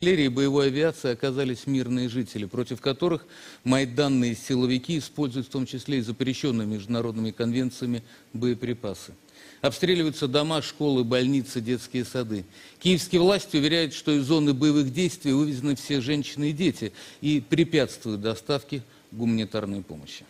артиллерии и боевой авиации оказались мирные жители, против которых майданные силовики используют в том числе и запрещенные международными конвенциями боеприпасы. Обстреливаются дома, школы, больницы, детские сады. Киевские власти уверяют, что из зоны боевых действий вывезены все женщины и дети и препятствуют доставке гуманитарной помощи.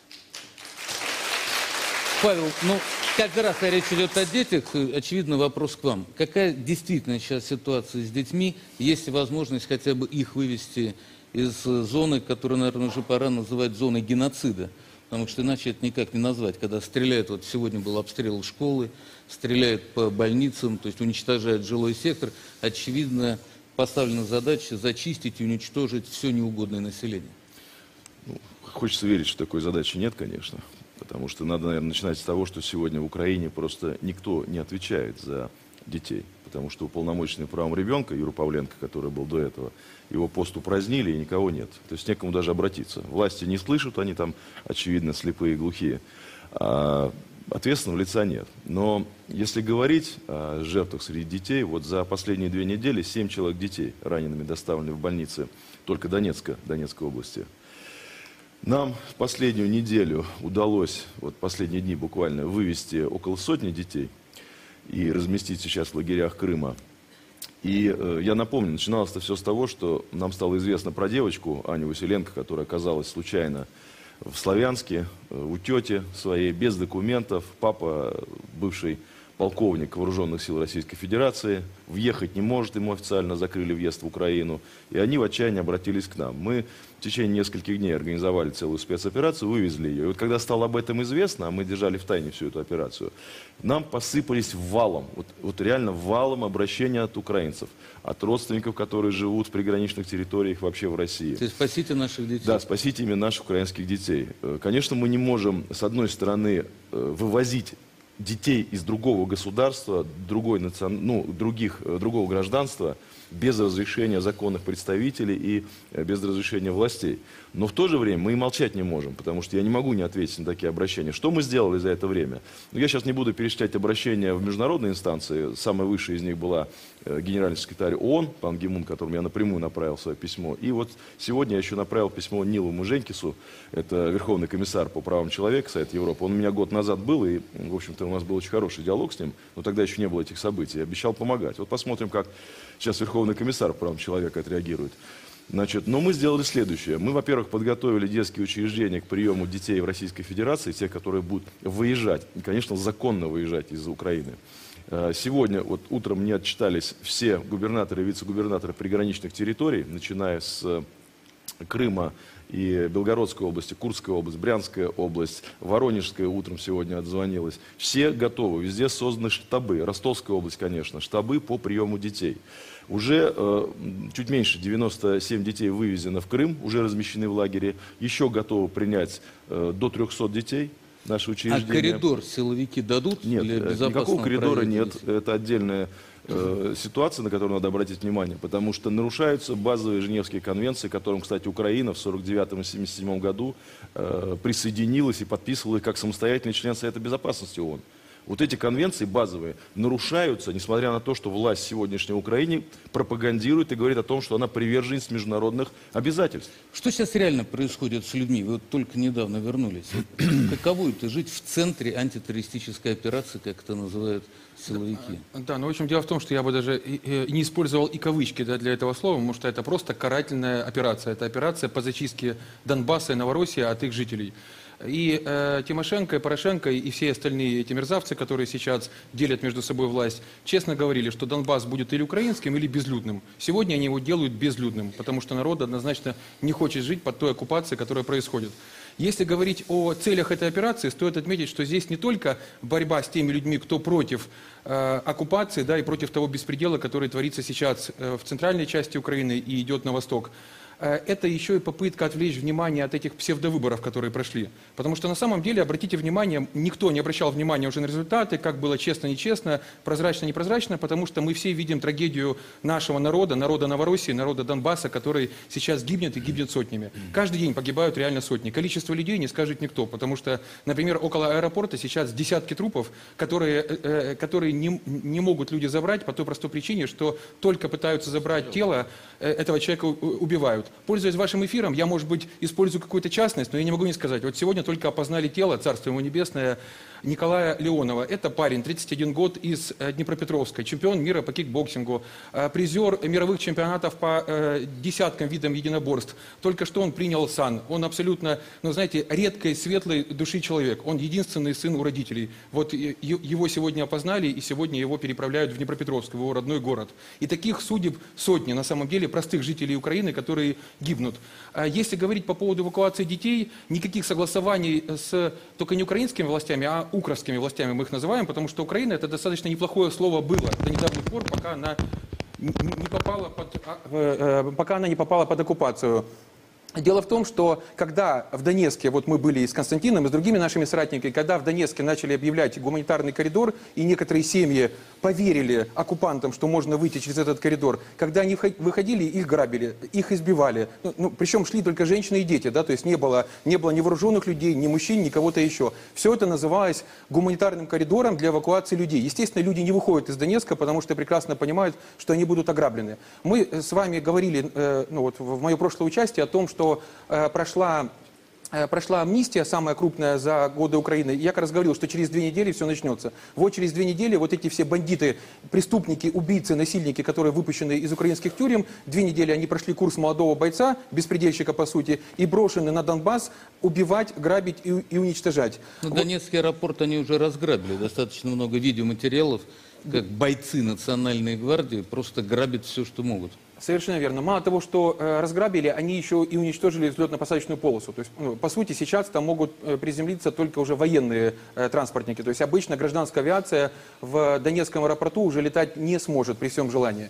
Павел, ну, каждый раз, когда речь идет о детях, очевидно, вопрос к вам. Какая действительно сейчас ситуация с детьми? Есть ли возможность хотя бы их вывести из зоны, которую, наверное, уже пора называть зоной геноцида? Потому что иначе это никак не назвать. Когда стреляют, вот сегодня был обстрел школы, стреляют по больницам, то есть уничтожают жилой сектор, очевидно, поставлена задача зачистить и уничтожить все неугодное население. Ну, хочется верить, что такой задачи нет, конечно. Потому что надо, наверное, начинать с того, что сегодня в Украине просто никто не отвечает за детей. Потому что уполномоченный правом ребенка, Юра Павленко, который был до этого, его пост упразднили и никого нет. То есть некому даже обратиться. Власти не слышат, они там, очевидно, слепые и глухие. А ответственного лица нет. Но если говорить о жертвах среди детей, вот за последние 2 недели 7 человек детей ранеными доставлены в больницы только Донецкой области. Нам в последнюю неделю удалось, вот последние дни буквально, вывести около 100 детей и разместить сейчас в лагерях Крыма. И я напомню, начиналось это все с того, что нам стало известно про девочку Аню Василенко, которая оказалась случайно в Славянске, у тети своей, без документов. Папа, бывший полковник Вооруженных сил Российской Федерации, въехать не может, ему официально закрыли въезд в Украину. И они в отчаянии обратились к нам. Мы в течение нескольких дней организовали целую спецоперацию, вывезли ее. И вот когда стало об этом известно, а мы держали в тайне всю эту операцию, нам посыпались валом, вот реально валом обращения от украинцев, от родственников, которые живут в приграничных территориях вообще в России. То есть спасите наших детей. Да, спасите именно наших украинских детей. Конечно, мы не можем, с одной стороны, вывозить детей из другого государства, другого гражданства, без разрешения законных представителей и без разрешения властей. Но в то же время мы и молчать не можем, потому что я не могу не ответить на такие обращения. Что мы сделали за это время? Ну, я сейчас не буду перечислять обращения в международные инстанции. Самая высшая из них была генеральный секретарь ООН, пан Ги Мун, которому я напрямую направил свое письмо. И вот сегодня я еще направил письмо Нилу Муженькису, это Верховный комиссар по правам человека Совета Европы. Он у меня год назад был, и, в общем-то, у нас был очень хороший диалог с ним, но тогда еще не было этих событий. Я обещал помогать. Вот посмотрим, как сейчас Верховный комиссар по правам человека отреагирует. Значит, но мы сделали следующее. Мы, во-первых, подготовили детские учреждения к приему детей в Российской Федерации, тех, которые будут выезжать, и, конечно, законно выезжать из Украины. Сегодня, вот утром мне отчитались все губернаторы и вице-губернаторы приграничных территорий, начиная с Крыма и Белгородской области, Курская область, Брянская область, Воронежская утром сегодня отзвонилась. Все готовы, везде созданы штабы, Ростовская область, конечно, штабы по приему детей. Уже чуть меньше 97 детей вывезено в Крым, уже размещены в лагере, еще готовы принять до 300 детей. Наши учреждения. А коридор силовики дадут? Нет, никакого коридора нет. Детей? Это отдельная ситуация, на которую надо обратить внимание, потому что нарушаются базовые Женевские конвенции, к которым, кстати, Украина в 1949 и 1977 году присоединилась и подписывала их как самостоятельный член Совета Безопасности ООН. Вот эти конвенции базовые нарушаются, несмотря на то, что власть сегодняшней Украины пропагандирует и говорит о том, что она приверженец международных обязательств. Что сейчас реально происходит с людьми? Вы вот только недавно вернулись. Каково это жить в центре антитеррористической операции, как это называют силовики? Да, ну в общем дело в том, что я бы даже не использовал и кавычки для этого слова, потому что это просто карательная операция. Это операция по зачистке Донбасса и Новороссии от их жителей. И Тимошенко, и Порошенко, и все остальные эти мерзавцы, которые сейчас делят между собой власть, честно говорили, что Донбасс будет или украинским, или безлюдным. Сегодня они его делают безлюдным, потому что народ однозначно не хочет жить под той оккупацией, которая происходит. Если говорить о целях этой операции, стоит отметить, что здесь не только борьба с теми людьми, кто против оккупации, да, и против того беспредела, который творится сейчас в центральной части Украины и идет на восток. это еще и попытка отвлечь внимание от этих псевдовыборов, которые прошли. Потому что на самом деле, обратите внимание, никто не обращал внимания уже на результаты, как было честно, нечестно, прозрачно, непрозрачно, потому что мы все видим трагедию нашего народа, народа Новороссии, народа Донбасса, который сейчас гибнет и гибнет сотнями. Каждый день погибают реально сотни. Количество людей не скажет никто, потому что, например, около аэропорта сейчас десятки трупов, которые не могут люди забрать по той простой причине, что только пытаются забрать тело, этого человека убивают. Пользуясь вашим эфиром, я, может быть, использую какую-то частность, но я не могу не сказать. Вот сегодня только опознали тело, царство ему небесное, Николая Леонова. Это парень, 31 год, из Днепропетровска, чемпион мира по кикбоксингу, призер мировых чемпионатов по десяткам видам единоборств. Только что он принял сан. Он абсолютно, ну, знаете, редкой, светлой души человек. Он единственный сын у родителей. Вот его сегодня опознали, и сегодня его переправляют в Днепропетровск, в его родной город. И таких судеб сотни, на самом деле, простых жителей Украины, которые гибнут. Если говорить по поводу эвакуации детей, никаких согласований с только не украинскими властями, а украинскими властями мы их называем, потому что Украина — это достаточно неплохое слово было до недавних пор, пока она не попала под оккупацию. Дело в том, что когда в Донецке, вот мы были и с Константином, и с другими нашими соратниками, когда в Донецке начали объявлять гуманитарный коридор, и некоторые семьи поверили оккупантам, что можно выйти через этот коридор, когда они выходили, их грабили, их избивали. Причем шли только женщины и дети, да, то есть не было ни вооруженных людей, ни мужчин, ни кого-то еще. Все это называлось гуманитарным коридором для эвакуации людей. Естественно, люди не выходят из Донецка, потому что прекрасно понимают, что они будут ограблены. Мы с вами говорили, в мое прошлое участие о том, что прошла амнистия, самая крупная за годы Украины. Я как раз говорил, что через 2 недели все начнется. Вот через 2 недели вот эти все бандиты, преступники, убийцы, насильники, которые выпущены из украинских тюрем, 2 недели они прошли курс молодого бойца, беспредельщика по сути, и брошены на Донбасс убивать, грабить и уничтожать. Донецкий аэропорт они уже разграбили. Достаточно много видеоматериалов, как бойцы Национальной гвардии просто грабят все, что могут. Совершенно верно. Мало того, что разграбили, они еще и уничтожили взлетно-посадочную полосу. То есть, по сути, сейчас там могут приземлиться только уже военные транспортники. То есть обычно гражданская авиация в Донецком аэропорту уже летать не сможет при всем желании.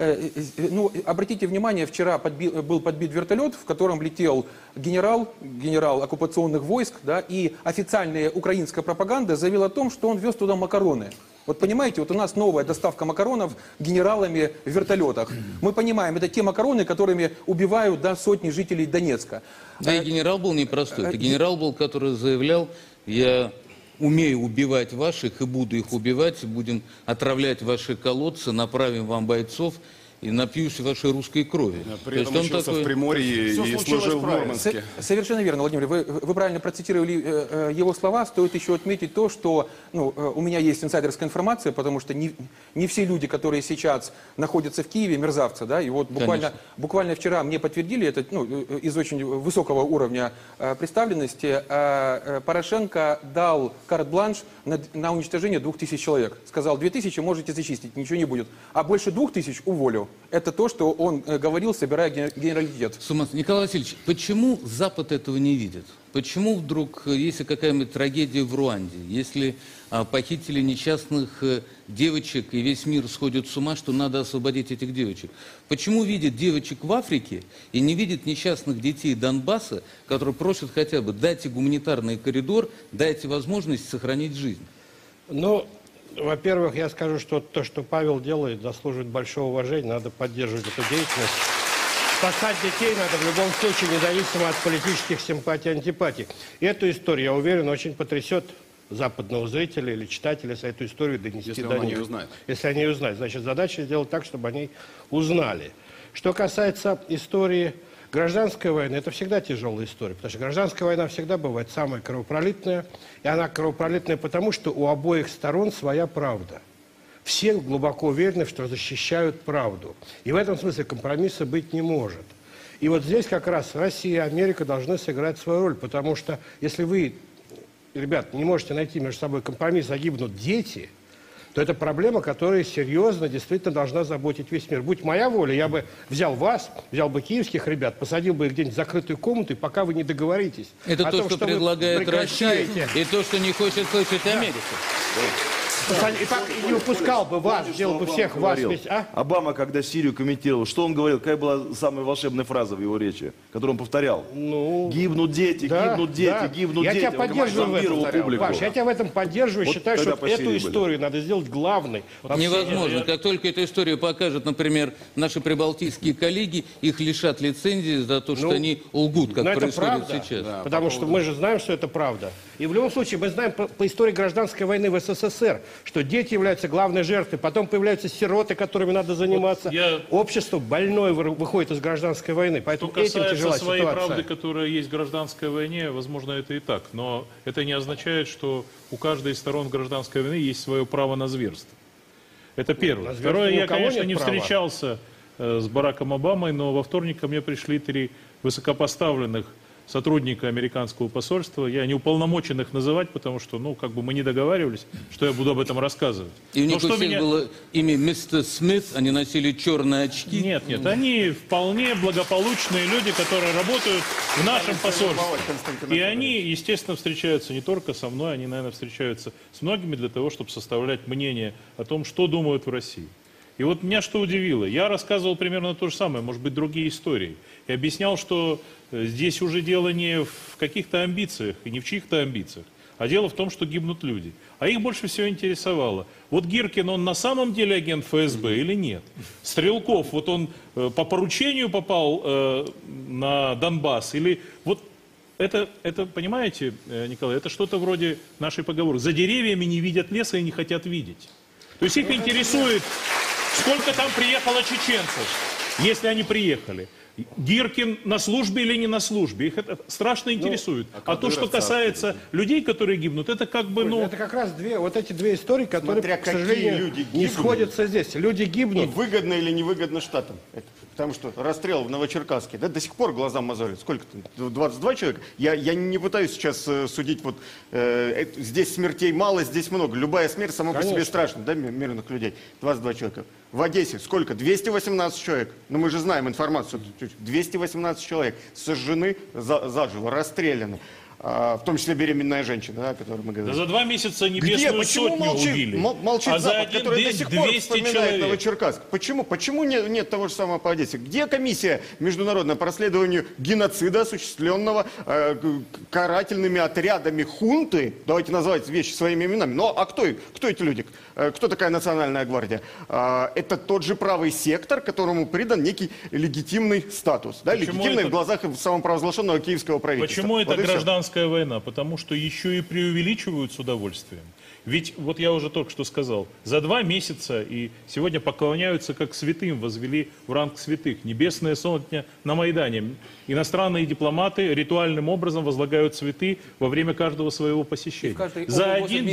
Обратите внимание, вчера был подбит вертолет, в котором летел генерал оккупационных войск, да, и официальная украинская пропаганда заявила о том, что он вез туда макароны. Вот понимаете, вот у нас новая доставка макаронов генералами в вертолетах. Мы понимаем, это те макароны, которыми убивают сотни жителей Донецка. Да и генерал был непростой. Это генерал был, который заявлял: я умею убивать ваших и буду их убивать, будем отравлять ваши колодцы, направим вам бойцов и напьюсь вашей русской крови. При этом учился в Приморье и служил в Мурманске. Совершенно верно, Владимир. Вы правильно процитировали его слова. Стоит еще отметить то, что у меня есть инсайдерская информация, потому что не все люди, которые сейчас находятся в Киеве, мерзавцы. Да? И вот буквально вчера мне подтвердили, это из очень высокого уровня представленности, Порошенко дал карт-бланш на уничтожение 2000 человек. Сказал: 2000 можете зачистить, ничего не будет. А больше 2000 уволю. Это то, что он говорил, собирая генералитет. Николай Васильевич, почему Запад этого не видит? Почему вдруг, если какая-нибудь трагедия в Руанде, если похитили несчастных девочек и весь мир сходит с ума, что надо освободить этих девочек? Почему видит девочек в Африке и не видит несчастных детей Донбасса, которые просят хотя бы: дайте гуманитарный коридор, дайте возможность сохранить жизнь? Во-первых, я скажу, что то, что Павел делает, заслуживает большого уважения, надо поддерживать эту деятельность. Спасать детей надо в любом случае, независимо от политических симпатий и антипатий. И эту историю, я уверен, очень потрясет западного зрителя или читателя, если эту историю донести до них. Если они ее узнают. Значит, задача сделать так, чтобы они узнали. Что касается истории гражданской войны, это всегда тяжелая история, потому что гражданская война всегда бывает самая кровопролитная, и она кровопролитная потому, что у обоих сторон своя правда. Все глубоко уверены, что защищают правду. И в этом смысле компромисса быть не может. И вот здесь как раз Россия и Америка должны сыграть свою роль, потому что если вы, ребят, не можете найти между собой компромисс, загибнут дети, то это проблема, которая серьезно, действительно должна заботить весь мир. Будь моя воля, я бы взял вас, взял бы киевских ребят, посадил бы их где-нибудь в закрытую комнату, и пока вы не договоритесь. Это то, что предлагает Россия, и то, что не хочет слышать Америка. И так и не выпускал бы вас, сделал бы всех вас Говорил. вместе. А? Обама, когда Сирию комментировал, что он говорил? Какая была самая волшебная фраза в его речи, которую он повторял? Ну, Гибнут дети, да, гибнут дети, да. гибнут Я дети. тебя поддерживаю в этом, публику. Паш, я тебя в этом поддерживаю. Вот Считаю, тогда что по Сирии эту были. историю надо сделать главной. во всей Невозможно. Как только эту историю покажут, например, наши прибалтийские коллеги, их лишат лицензии за то, что Ну, они лгут, как Но это происходит правда, сейчас. потому что мы же знаем, что это правда. И в любом случае мы знаем по истории гражданской войны в СССР, что дети являются главной жертвой, потом появляются сироты, которыми надо заниматься. Общество больное выходит из гражданской войны, поэтому Что этим касается тяжела своей ситуация. правды, которая есть в гражданской войне, возможно, это и так. Но это не означает, что у каждой из сторон гражданской войны есть свое право на зверство. Это первое. На зверство Второе, ни у я, кого конечно, нет не права. встречался с Бараком Обамой, но во вторник ко мне пришли 3 высокопоставленных сотрудника американского посольства. Я не уполномочен их называть, потому что, ну, как бы мы не договаривались, что я буду об этом рассказывать. И у Но них у что всех было имя мистер Смит, они носили черные очки. Нет, нет, они вполне благополучные люди, которые работают в нашем посольстве. И они, естественно, встречаются не только со мной, они, наверное, встречаются с многими для того, чтобы составлять мнение о том, что думают в России. И вот меня что удивило, я рассказывал примерно то же самое, может быть, другие истории. И объяснял, что здесь уже дело не в каких-то амбициях и не в чьих-то амбициях, а дело в том, что гибнут люди. А их больше всего интересовало, вот Гиркин, он на самом деле агент ФСБ или нет? Стрелков, вот он по поручению попал на Донбасс или вот... Это, понимаете, Николай, это что-то вроде нашей поговорки. За деревьями не видят леса и не хотят видеть. То есть их интересует, сколько там приехало чеченцев, если они приехали. Гиркин на службе или не на службе, их это страшно интересует. А то, что касается людей, которые гибнут, это как бы, ну... Это как раз эти две истории, которые, Смотря к сожалению, люди не гибнут. сходятся здесь. Люди И гибнут. выгодно или невыгодно штатам. Потому что расстрел в Новочеркасске, да, до сих пор глазам мозолит. Сколько там? 22 человека? Я не пытаюсь сейчас судить, вот здесь смертей мало, здесь много. Любая смерть сама по себе страшна, да, мирных людей. 22 человека. В Одессе сколько? 218 человек. Но мы же знаем информацию. 218 человек сожжены заживо, расстреляны. В том числе беременная женщина, да, о которой мы говорили. Да за 2 месяца небесную Почему сотню убили. молчит А за Запад, один который день до сих пор 200 вспоминает человек. Новочеркасск? Почему нет того же самого по Одессе? Где комиссия международная по расследованию геноцида, осуществленного карательными отрядами хунты? Давайте называть вещи своими именами. Но а кто эти люди? Кто такая национальная гвардия? Это тот же правый сектор, которому придан некий легитимный статус. Да? Легитимный в глазах самопровозглашенного киевского правительства. Почему это Вот и всё. гражданская война? Потому что еще и преувеличивают с удовольствием. Ведь, вот я уже только что сказал, за 2 месяца и сегодня поклоняются как святым, возвели в ранг святых. Небесная сотня на Майдане. Иностранные дипломаты ритуальным образом возлагают цветы во время каждого своего посещения. За один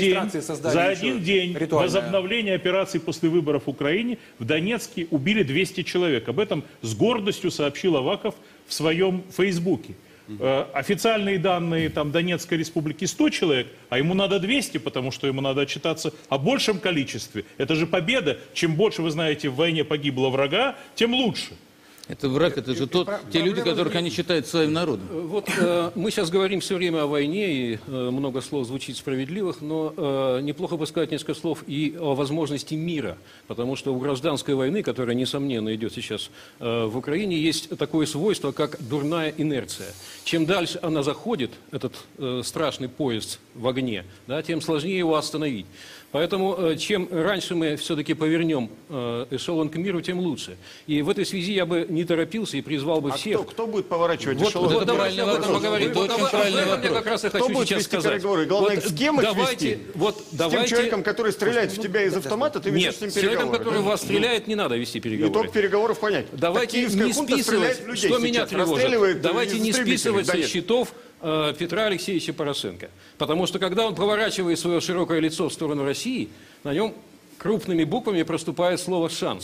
день возобновления операций после выборов в Украине в Донецке убили 200 человек. Об этом с гордостью сообщил Аваков в своем фейсбуке. Официальные данные там, Донецкой республики 100 человек, а ему надо 200, потому что ему надо отчитаться о большем количестве. Это же победа. Чем больше, вы знаете, в войне погибло врага, тем лучше. Это враг, это же те люди, которых они считают своим народом. Вот мы сейчас говорим все время о войне, и много слов звучит справедливых, но неплохо бы сказать несколько слов и о возможности мира, потому что у гражданской войны, которая, несомненно, идет сейчас в Украине, есть такое свойство, как дурная инерция. Чем дальше она заходит, этот страшный поезд в огне, да, тем сложнее его остановить. Поэтому чем раньше мы все-таки повернем эшелон к миру, тем лучше. И в этой связи я бы не торопился и призвал бы всех... Кто будет поворачивать эшелон? это давайте правильный об этом вопрос. поговорим. Это очень правильный вопрос. Я как раз и Кто хочу будет сейчас вести сказать. переговоры? Главное, с кем их вести? С тем человеком, который стреляет в тебя из автомата, ты ведешь Нет, с ним с человеком, переговоры. который вас стреляет, не надо вести переговоры. Итог переговоров понять. Давайте Так киевская не хунта стреляет списывать, в людей что меня сейчас, расстреливает тревожит. Давайте не истребителей. списывать Да со нет. счетов Петра Алексеевича Порошенко. Потому что когда он поворачивает свое широкое лицо в сторону России, на нем крупными буквами проступает слово «шанс».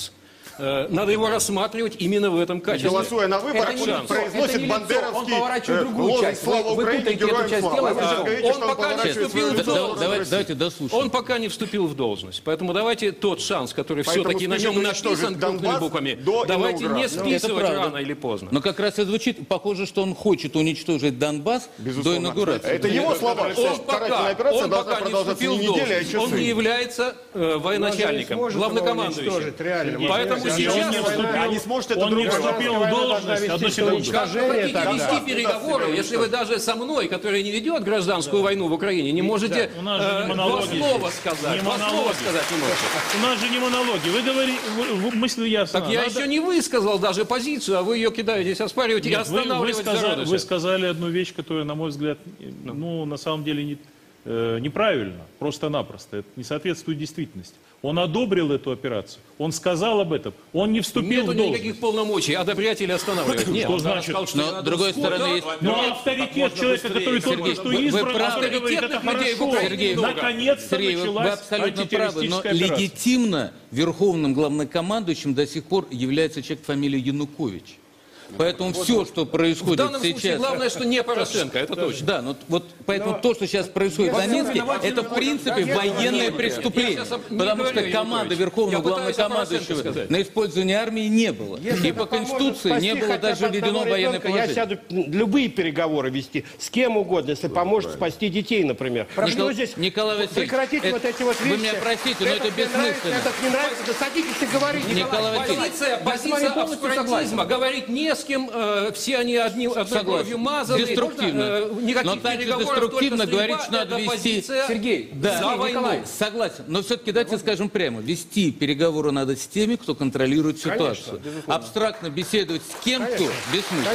Надо его рассматривать именно в этом качестве. Голосуя на выборах, Это не он лицо, произносит бандеровский лозунг «Слава Вы Украине, путаете эту героям часть слава». дела. А вы сейчас говорите, Он что он пока не поворачивает вступил свое в лицо в должность. сторону России. Давайте дослушаем. Он пока не вступил в должность. Поэтому давайте тот шанс, который Поэтому все-таки на стремится нем написан уничтожить крупными Донбасс буквами, до давайте не инаугурации. Это списывать правда. рано или поздно. Но как раз и звучит, похоже, что он хочет уничтожить Донбасс до инаугурации. Это его слова. Карательная операция должна не продолжаться вступил не в недели, а должность. Он не часы. является военачальником, Он же не сможет главнокомандующим. его уничтожить, реально. Поэтому Сергей, сейчас он не вступил, А не сможет это он не другой вступил раз. в должность. Одну секунду. Как вы Уничтожение хотите тогда. вести переговоры, если вы даже со мной, который не ведет гражданскую войну в Украине, не можете У нас же не два монологи слова здесь. сказать? Не Два слова монологи. сказать не можете. У нас же не монологи. Вы говорите, мысль ясна. Так я Надо- еще не высказал даже позицию, а вы ее кидаетесь оспаривать и Нет, вы останавливать вы сказали одну вещь, которая, на мой взгляд, ну, на самом деле неправильно, просто-напросто. Это не соответствует действительности. Он одобрил эту операцию. Он сказал об этом. Он не вступил Нету в должность. никаких полномочий одобрять или останавливать. Нет, Что он значит? сказал, что Но, надо с другой ускорить. стороны, есть... Но авторитет человека, который только Сергей, что вы избран, правы. он говорит, это Авторитетных людей в хорошо. Украине Сергей, много. Наконец-то Сергей, вы началась абсолютно правы, но антитеррористическая операция. легитимно верховным главнокомандующим до сих пор является человек фамилии Янукович. Поэтому все, что В происходит данном случае сейчас... главное, что не Порошенко, это точно. Да, но вот поэтому то, что сейчас происходит в Донецке, это в принципе военное преступление. Я сейчас не Потому говорю, что команды Янукович. Верховного Я пытаюсь о главнокомандующего Порошенко сказать. на использование армии не было. Если И по это поможет Конституции не спасти было хотя бы даже введено одного военное ребенка, Я положение. сяду любые переговоры вести с кем угодно, если поможет спасти детей, например. Что здесь? Николай Васильевич, Прекратите вот эти вот вы вещи. меня простите, но это мне нравится, бессмысленно. этот не нравится, да садитесь и говорите. Николай Васильевич, Позиция обскурантизма, говорить не с кем, все они одной кровью мазаны. Деструктивно. Никаких Но также переговоров, деструктивно только говорить, стрельба, что надо это вести... позиция Сергей, Да, за войну. Николай, согласен. Но все-таки давайте скажем прямо. Вести переговоры надо с теми, кто контролирует ситуацию. Абстрактно беседовать с кем-то бессмысленно.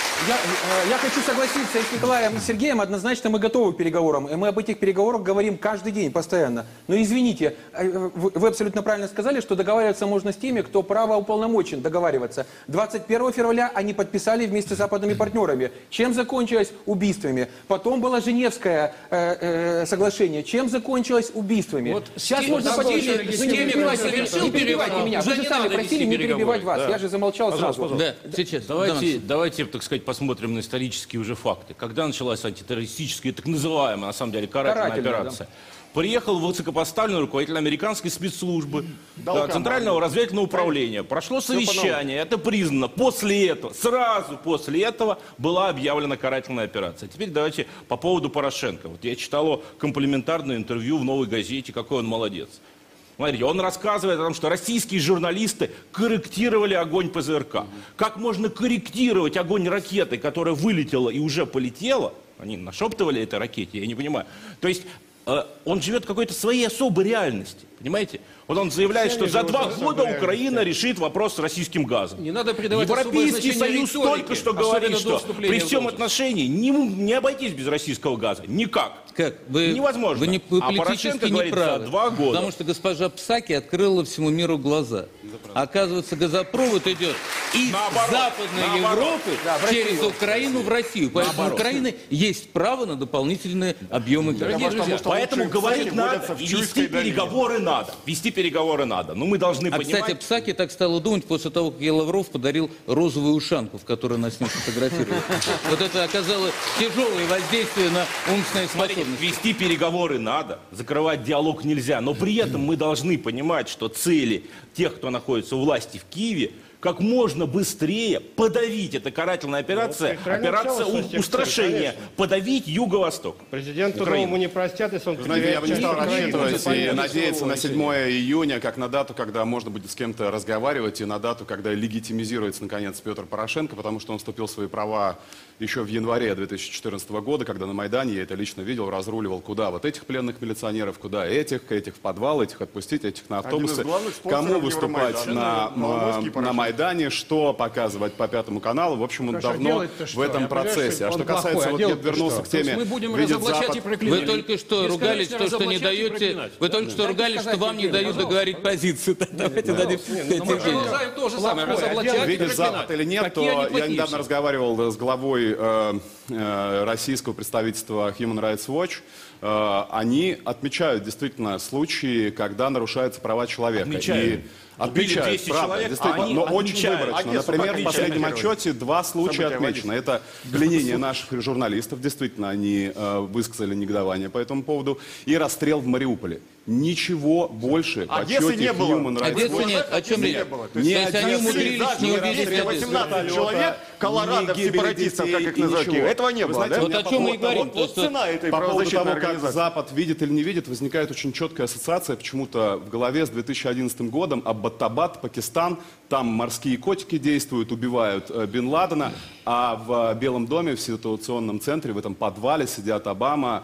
Я хочу согласиться и с Николаем, и с Сергеем. Однозначно мы готовы к переговорам. И мы об этих переговорах говорим каждый день, постоянно. Но извините, вы абсолютно правильно сказали, что договариваться можно с теми, кто правоуполномочен договариваться. 21 февраля они подписали вместе с западными партнерами. Чем закончилось? Убийствами. Потом было Женевское соглашение. Чем закончилось? Убийствами. Вот Сейчас с можно теми, поделить. с теми, кто совершил Не перебивайте переворот, меня. уже Вы же не сами надо просили вести не перебивать переговоры. вас. Я же замолчал сразу. Да, сейчас. Давайте, так сказать, посмотрим на исторические уже факты. Когда началась антитеррористическая, так называемая, на самом деле, карательная операция? Приехал высокопоставленный руководитель американской спецслужбы, Центрального разведывательного управления. Прошло совещание, это признано. После этого, сразу после этого была объявлена карательная операция. Теперь давайте по поводу Порошенко. Вот я читал комплиментарное интервью в «Новой газете», какой он молодец. Смотрите, он рассказывает о том, что российские журналисты корректировали огонь ПЗРК. Как можно корректировать огонь ракеты, которая вылетела и уже полетела? Они нашептывали этой ракете, я не понимаю. То есть он живет в какой-то своей особой реальности, понимаете? Вот он заявляет, что за 2 года Украина решит вопрос с российским газом. Не надо придавать особое Европейский значение Союз риторике, только что особенно говорит, до что вступления при в всем должность. отношении не обойтись без российского газа. Никак. Как? Вы, Невозможно. Вы, А политически Порошенко не говорит, правы. за 2 года. Потому что госпожа Псаки открыла всему миру глаза. Оказывается, газопровод идет из Западной Европы через Украину в Россию. Поэтому у Украины есть право на дополнительные объемы газа. Дорогие друзья, Поэтому говорить надо, и вести переговоры надо. Вести переговоры надо. Но мы должны А, понимать... кстати, Псаки так стала думать после того, как ей Лавров подарил розовую ушанку, в которой она с ним фотографировала. Вот это оказало тяжелое воздействие на умственные способности. Вести переговоры надо, закрывать диалог нельзя, но при этом мы должны понимать, что цели тех, кто находится у власти в Киеве, как можно быстрее подавить, это карательная операция, операция устрашения, подавить Юго-Восток. Президенту Украины. новому не простят, если он Знаете, я бы не стал потеряет часть рассчитывать и Украины. надеяться на 7 июня, как на дату, когда можно будет с кем-то разговаривать, и на дату, когда легитимизируется, наконец, Петр Порошенко, потому что он вступил в свои права еще в январе 2014 года, когда на Майдане, я это лично видел, разруливал, куда вот этих пленных милиционеров, куда этих в подвал, этих отпустить, этих на автобусы, главных спонсоров кому выступать Евромайдана, Маловский и на Порошенко. Майдане, что показывать по Пятому каналу. В общем, он Хорошо, давно делает-то что? в этом Я понимаю, процессе. что А он что касается, плохой, а вот я делает-то вернулся что? к теме, мы будем видит разоблачать Запад. и проклинать. Вы только что Бесконечно ругались, то, что не разоблачать и даете, проклинать. вы только что ругались, что вам не дают договорить позицию. Давайте дадим Мы терпение. продолжаем то же самое, разоблачать и Видит проклинать. Запад или нет, Какие то они я плохие недавно все. разговаривал с главой российского представительства Human Rights Watch. Они отмечают действительно случаи, когда нарушаются права человека. Отмечают. И Отмечают, 200 правда, человек, действительно, они но очень отмечают. выборочно. Одессу Например, как в последнем отмечают? отчете 2 случая События в отмечено. Это пленение наших журналистов, действительно, они высказали негодование по этому поводу, и расстрел в Мариуполе. Ничего больше в Одессы отчете не было. Human Rights Одессы Watch нет. О чем не речь? было. То есть они умудрились не убедить Одессу. 18 человек, колорадо-сепаратистов, как их называют, ничего. этого не Вы было, знаете, да? у меня Вот о чем мы и по поводу говорим. того, Вот цена этой По поводу правозащитной того, как организации. Запад видит или не видит, возникает очень четкая ассоциация почему-то в голове с 2011 годом. Аббатабад, Пакистан, там морские котики действуют, убивают Бен Ладена, а в Белом доме, в ситуационном центре, в этом подвале сидят Обама,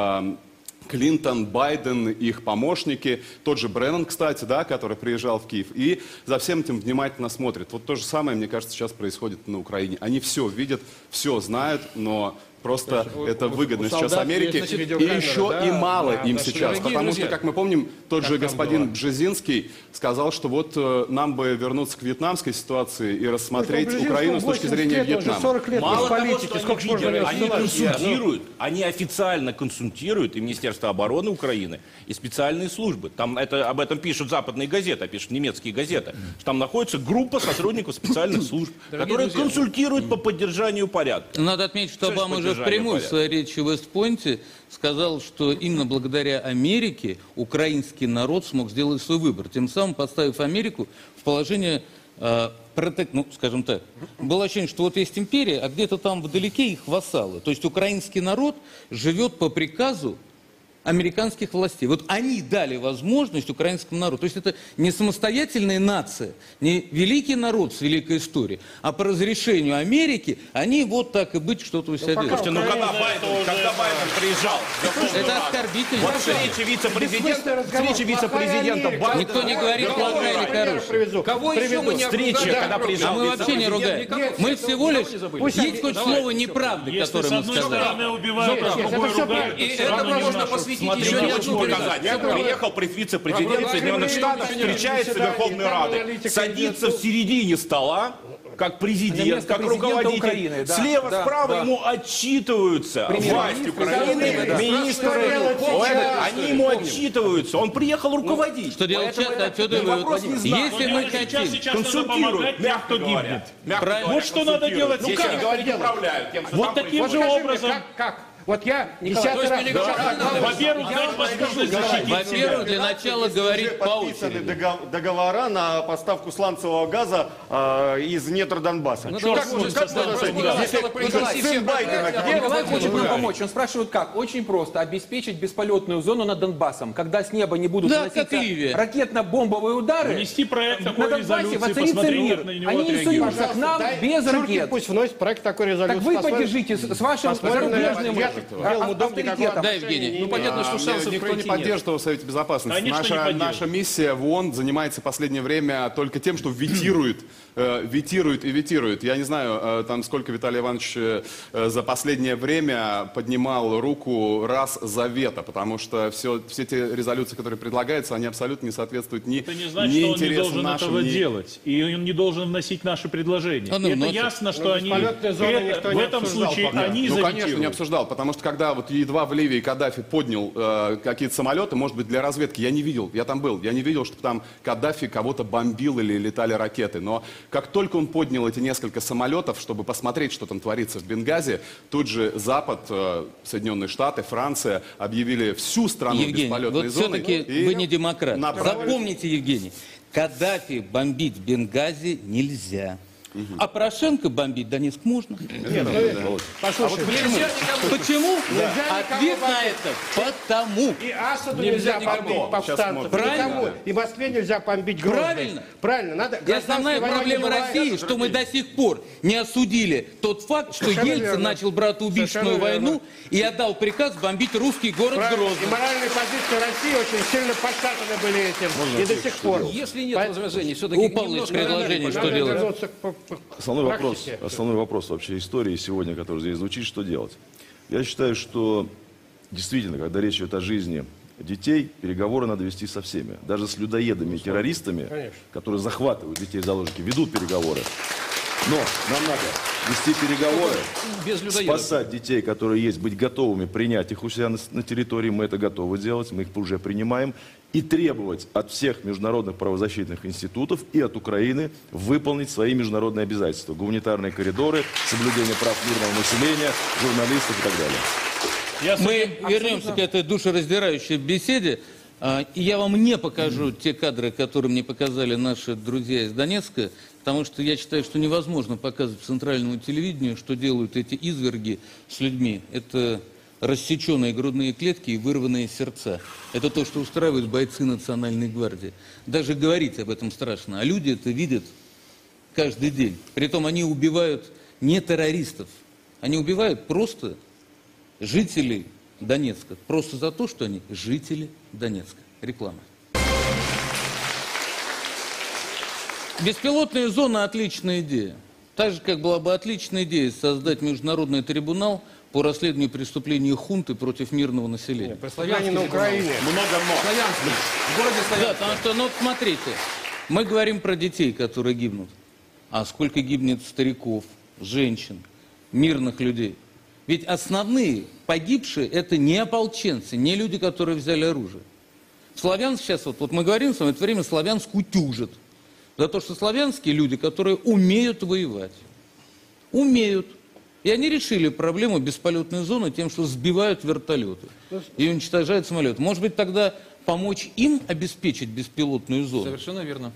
Клинтон, Байден, их помощники, тот же Бреннан, кстати, да, который приезжал в Киев, и за всем этим внимательно смотрит. Вот то же самое, мне кажется, сейчас происходит на Украине. Они все видят, все знают, но просто это выгодно сейчас солдат Америке. есть, значит, И видеокамера, еще да, и мало да, им да, сейчас, дорогие потому что, друзья, как мы помним, тот же там господин было? Бжезинский сказал, что вот нам бы вернуться к вьетнамской ситуации и рассмотреть Бжезинскому Украину с точки 80 зрения лет, он же Вьетнама. 40 лет Мало без того, политики. что Сколько они можно видели, его они ссылать? консультируют, они официально консультируют и Министерство обороны Украины, и специальные службы. Там об этом пишут западные газеты, пишут немецкие газеты. Что там находится группа сотрудников специальных служб, которые консультируют по поддержанию порядка. Надо отметить, что Что значит Обама уже поддержание впрямую в порядка? своей речи в Вестпойнте сказал, что именно благодаря Америке украинский народ смог сделать свой выбор, тем самым поставив Америку в положение, ну, скажем так, было ощущение, что вот есть империя, а где-то там вдалеке их вассалы. То есть украинский народ живет по приказу американских властей. Вот они дали возможность украинскому народу. То есть это не самостоятельная нация, не великий народ с великой историей, а по разрешению Америки они вот так и быть что-то у себя делают. Слушайте, ну когда Байден приезжал, Это оскорбительно. вот встреча вице-президента Байдена. Никто не говорит плохая или хорошая. Кого еще мы не Встреча, обсуждаем? когда А приезжал мы вообще не ругаем. Мы всего лишь... Есть хоть слово неправды, Если которое с мы одной сказали. стороны убивают, а с это другой все ругают, И это это равно не можно наша. посвятить Смотрите, еще я одну хочу передачу. показать. Приехал вице-президент Соединенных Штатов, встречается с Верховной Радой, садится в середине стола, как На президент, место как президента руководитель. Украины, да, Слева, да, справа да. ему отчитываются власть Украины, да. министры, они ему отчитываются. Он приехал руководить. Что делать часто, отсюда и вопрос не вывод. знаю. Если мы хотим... Сейчас надо Консультируют, помогать тем, мягко кто говоря. гибнет. Мягко Правильно. говоря, Вот что надо делать консультируют. сейчас. Если говорить, управляют тем, что Вот там таким происходит. же образом, Как? Вот я Николай, 10 раз... во-первых, дать возможность защитить себя. Во-первых, для начала говорить по Подписаны очереди. договора на поставку сланцевого газа из недр Донбасса. Ну, Как давайте, можно как сказать? можно Здесь сын Байдена. Николай хочет нам помочь. Он спрашивает, как? Очень просто. Обеспечить бесполетную зону над Донбассом. Когда с неба не будут Да, как наноситься Ливия. ракетно-бомбовые удары, Внести проект на такой Донбассе резолюции, воцарится посмотрим, мир. как на него Они не отреагируют. суются к нам без ракет. Пусть вносит проект такой резолюции. Так вы Посмотрим. поддержите с вашим Посмотрим, зарубежным Белому дому никакого авторитетом. Да, Евгений. Ну, понятно, что шансов Никто не пройти нет. поддерживает в Совете Безопасности. Конечно, не поддерживает. Наша миссия в ООН занимается в последнее время только тем, что ветирует и ветирует. Я не знаю, там сколько Виталий Иванович за последнее время поднимал руку раз за вето, потому что все те резолюции, которые предлагаются, они абсолютно не соответствуют ни Это не значит, ни что он не интересам должен нашим, этого ни- делать. И он не должен вносить наши предложения. Он И это вносит. ясно, что Но они бесполетные зоны никто в не этом обсуждал случае пока. они Ну, конечно, не загитируют. обсуждал, потому что когда вот едва в Ливии Каддафи поднял какие-то самолеты, может быть, для разведки, я не видел, я там был, я не видел, чтобы там Каддафи кого-то бомбил или летали ракеты, но как только он поднял эти несколько самолетов, чтобы посмотреть, что там творится в Бенгази, тут же Запад, Соединенные Штаты, Франция объявили всю страну Евгений, бесполетной вот зоной. все-таки и вы не демократ. направили- Запомните, Евгений, Каддафи бомбить Бенгази нельзя. А Порошенко бомбить Донецк можно. Послушай, Почему? Ответ на это потому. и Асаду нельзя бомбить повстанцев. Правильно. Никому. И Москве нельзя бомбить Грозный. Правильно. Правильно. Надо. И основная гражданской войны проблема не бывает. России, что мы до сих пор не осудили тот факт, что Совершенно Ельцин верно. начал братоубийственную Совершенно верно. войну и отдал приказ бомбить русский город Правильно. И Грозный. моральные позиции России очень сильно подшатаны были этим. И до сих пор. Если нет возражений, все-таки У Павла есть предложение, что делать? вернуться к Основной вопрос вообще истории сегодня, который здесь звучит, что делать? Я считаю, что действительно, когда речь идет о жизни детей, переговоры надо вести со всеми. Даже с людоедами и террористами, Конечно. которые захватывают детей в заложники, ведут переговоры. Но нам надо вести переговоры, Без людоедов. спасать детей, которые есть, быть готовыми принять их у себя на территории. Мы это готовы делать, мы их уже принимаем. И требовать от всех международных правозащитных институтов и от Украины выполнить свои международные обязательства. Гуманитарные коридоры, соблюдение прав мирного населения, журналистов и так далее. Мы вернемся к этой душераздирающей беседе. И я вам не покажу те кадры, которые мне показали наши друзья из Донецка, потому что я считаю, что невозможно показывать центральному телевидению, что делают эти изверги с людьми. Это рассеченные грудные клетки и вырванные сердца. Это то, что устраивают бойцы Национальной гвардии. Даже говорить об этом страшно. А люди это видят каждый день. Притом они убивают не террористов. Они убивают просто жителей Донецка. Просто за то, что они жители Донецка. Реклама. Беспилотные зоны – отличная идея. Так же, как была бы отличная идея создать международный трибунал по расследованию преступлений хунты против мирного населения. Славяне на Украине. Славянский. В городе Да, Славянск. потому что, ну вот смотрите, мы говорим про детей, которые гибнут. А сколько гибнет стариков, женщин, мирных людей? Ведь основные погибшие – это не ополченцы, не люди, которые взяли оружие. Славянск сейчас, вот мы говорим с вами, в это время Славянск утюжит. За то, что славянские люди, которые умеют воевать. Умеют. И они решили проблему бесполетной зоны тем, что сбивают вертолеты и уничтожают самолеты. Может быть, тогда помочь им обеспечить беспилотную зону? Совершенно верно.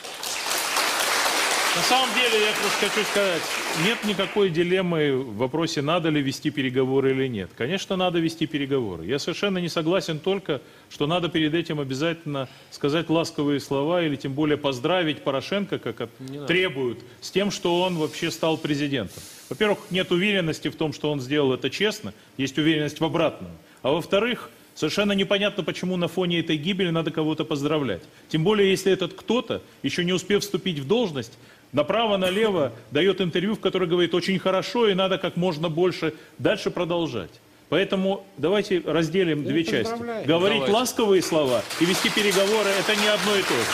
На самом деле, я просто хочу сказать, нет никакой дилеммы в вопросе, надо ли вести переговоры или нет. Конечно, надо вести переговоры. Я совершенно не согласен только, что надо перед этим обязательно сказать ласковые слова или тем более поздравить Порошенко, как требуют, с тем, что он вообще стал президентом. Во-первых, нет уверенности в том, что он сделал это честно, есть уверенность в обратном. А во-вторых, совершенно непонятно, почему на фоне этой гибели надо кого-то поздравлять. Тем более, если этот кто-то, еще не успев вступить в должность, направо-налево дает интервью, в котором говорит очень хорошо и надо как можно больше дальше продолжать. Поэтому давайте разделим две части. Говорить ласковые слова и вести переговоры – это не одно и то же.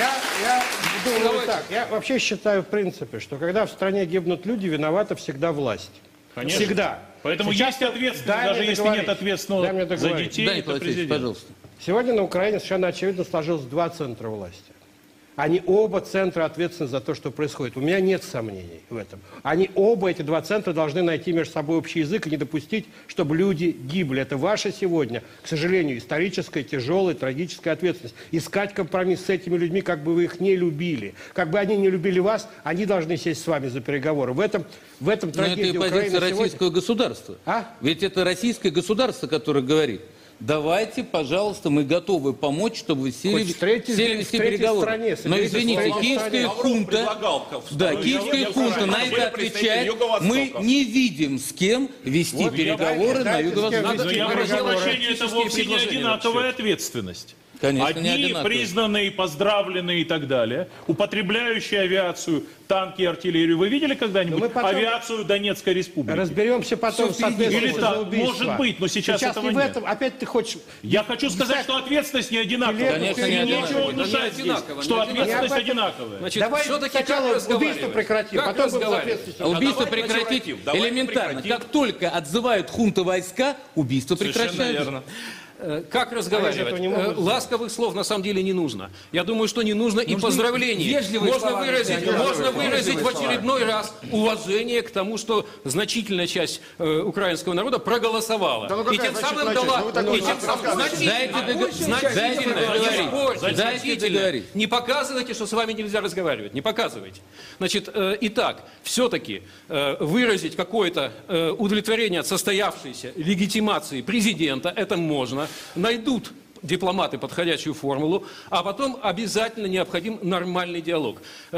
Я думаю так. Я вообще считаю в принципе, что когда в стране гибнут люди, виновата всегда власть. Конечно. Всегда. Поэтому Сейчас- есть ответственность, Дай даже мне если договорить. нет Дай ответственного мне за договорить. детей, Данил это Владимирович, президент. пожалуйста. Сегодня на Украине совершенно очевидно сложилось два центра власти. Они оба центра ответственны за то, что происходит. У меня нет сомнений в этом. Они оба, эти два центра, должны найти между собой общий язык и не допустить, чтобы люди гибли. Это ваша сегодня, к сожалению, историческая, тяжелая, трагическая ответственность. Искать компромисс с этими людьми, как бы вы их не любили. Как бы они не любили вас, они должны сесть с вами за переговоры. В этом Но это и трагедия позиция Украины российского сегодня. государства. А? Ведь это российское государство, которое говорит, давайте, пожалуйста, мы готовы помочь, чтобы вы сели, Хоть в третьей- сели в вести третьей переговоры. стране, Но соберитесь в извините, третьей киевская стране. хунта, да, киевская хунта на это отвечает, мы не видим с кем вести переговоры на дайте с кем юго-востоке. Но вести я прошу переговоры. прощения, это вовсе не одинаковая ответственность. Конечно, не Одни одинаковые. признанные, поздравленные и так далее, употребляющие авиацию, танки, артиллерию. Вы видели когда-нибудь Но мы потом авиацию Донецкой республики? Разберемся потом с ответственностью Или за так, убийство. может быть, но сейчас этого не в нет. этом. Опять ты хочешь... Я хочу сказать, что ответственность не одинаковая. Конечно, И не нечего одинаковая. внушать Не здесь, одинаково, что не ответственность одинаково. одинаковая. Значит, Давай все-таки сначала как разговаривать? убийство прекратим, Как потом будем разговаривать? соответственно. А убийство давайте прекратить прекратим, давайте элементарно. прекратим. Как только отзывают хунты войска, убийство Совершенно прекращается. верно. Как разговаривать? этого не могут сделать. Ласковых слов на самом деле не нужно. Я думаю, что не нужно и поздравлений. вежливые Можно слова, выразить, Александр можно Григорьевич, выразить в вежливые слова. очередной раз уважение к тому, что значительная часть украинского народа проголосовала. Да ну какая И тем самым значительная часть? дала... Ну вы такой и тем самым рассказываете. Дайте договорить. Дайте значительно. договорить. Не показывайте, что с вами нельзя разговаривать. Не показывайте. Значит, итак, все-таки выразить какое-то удовлетворение от состоявшейся легитимации президента, это можно. Найдут дипломаты подходящую формулу, а потом обязательно необходим нормальный диалог.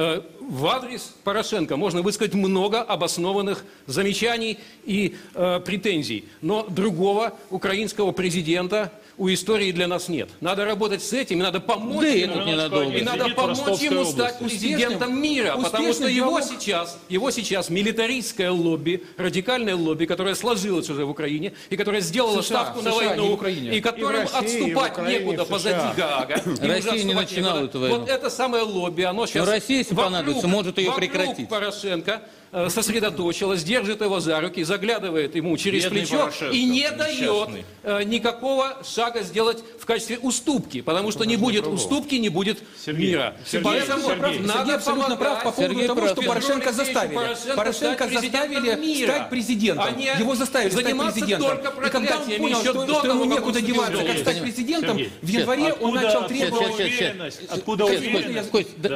В адрес Порошенко можно высказать много обоснованных замечаний и претензий, но другого украинского президента у истории для нас нет. Надо работать с этим, и надо помочь Да и ему, этот ненадолго. и надо Сидит в помочь Ростовской ему области. стать президентом мира, потому что его сейчас милитаристское лобби, радикальное лобби, которое сложилось уже в Украине, и которое сделало США, ставку на США, не в войну, Украине. и которым И в России, и в отступать Отступать некуда позади Гаага. Россия не начинала эту войну. Вот это самое лобби, оно сейчас Россия, если понадобится, может ее прекратить. Порошенко сосредоточилась, держит его за руки, заглядывает ему через Бедный плечо Порошенко, и не дает несчастный. никакого шага сделать в качестве уступки, потому что не будет уступки, не будет мира. Поэтому Сергей абсолютно прав по поводу Сергей того, прав. что Порошенко заставили. Порошенко заставили стать президентом. Его заставили стать президентом. И когда он понял, что ему некуда деваться, как стать президентом, в январе он начал требовать... Откуда уверенность?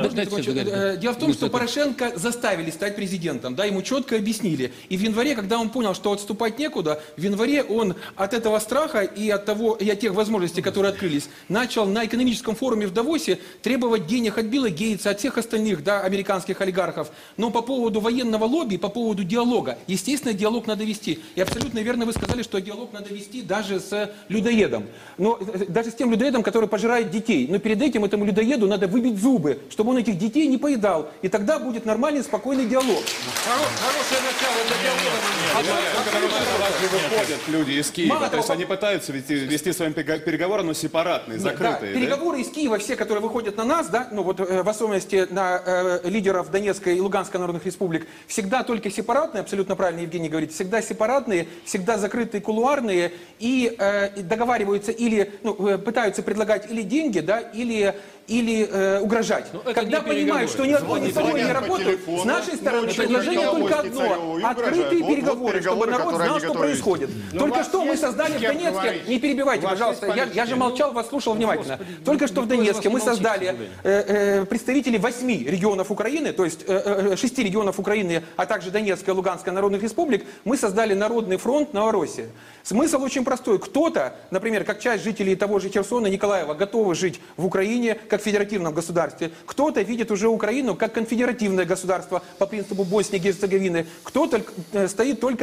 Дело в том, что Порошенко заставили стать президентом, да, ему четко объяснили. И в январе, когда он понял, что отступать некуда, в январе он от этого страха и от тех возможностей, которые открылись, начал на экономическом форуме в Давосе требовать денег от Билла Гейтса, от всех остальных, да, американских олигархов. Но по поводу военного лобби, по поводу диалога, естественно, диалог надо вести. И абсолютно верно вы сказали, что диалог надо вести даже с людоедом. Но даже с тем людоедом, который пожирает детей. Но перед этим этому людоеду надо выбить зубы, чтобы он этих детей не поедал. И тогда будет нормальный, спокойный диалог. Хорошее начало для диалога. Выходят люди из Киева, то есть они пытаются вести свои переговоры, но сепаратные, закрытые. Да, переговоры из Киева, все, которые выходят на нас, да, ну вот в особенности на лидеров Донецкой и Луганской народных республик, всегда только сепаратные, абсолютно правильно Евгений говорит, всегда сепаратные, всегда закрытые, кулуарные, и договариваются или пытаются предлагать или деньги, да, или угрожать. Когда понимают, что ни одно, ни второе не работает, с нашей стороны предложение только одно. Открытые переговоры, чтобы народ знал, что происходит. Только что мы создали в Донецке, не перебивайте, пожалуйста, я же молчал, вас слушал внимательно. Только что в Донецке мы создали представителей 8 регионов Украины, то есть 6 регионов Украины, а также Донецкой и Луганской народных республик, мы создали Народный фронт Новороссия. Смысл очень простой. Кто-то, например, как часть жителей того же Херсона, Николаева, готовы жить в Украине, как в федеративном государстве. Кто-то видит уже Украину как конфедеративное государство по принципу Боснии и Герцеговины. Кто-то стоит только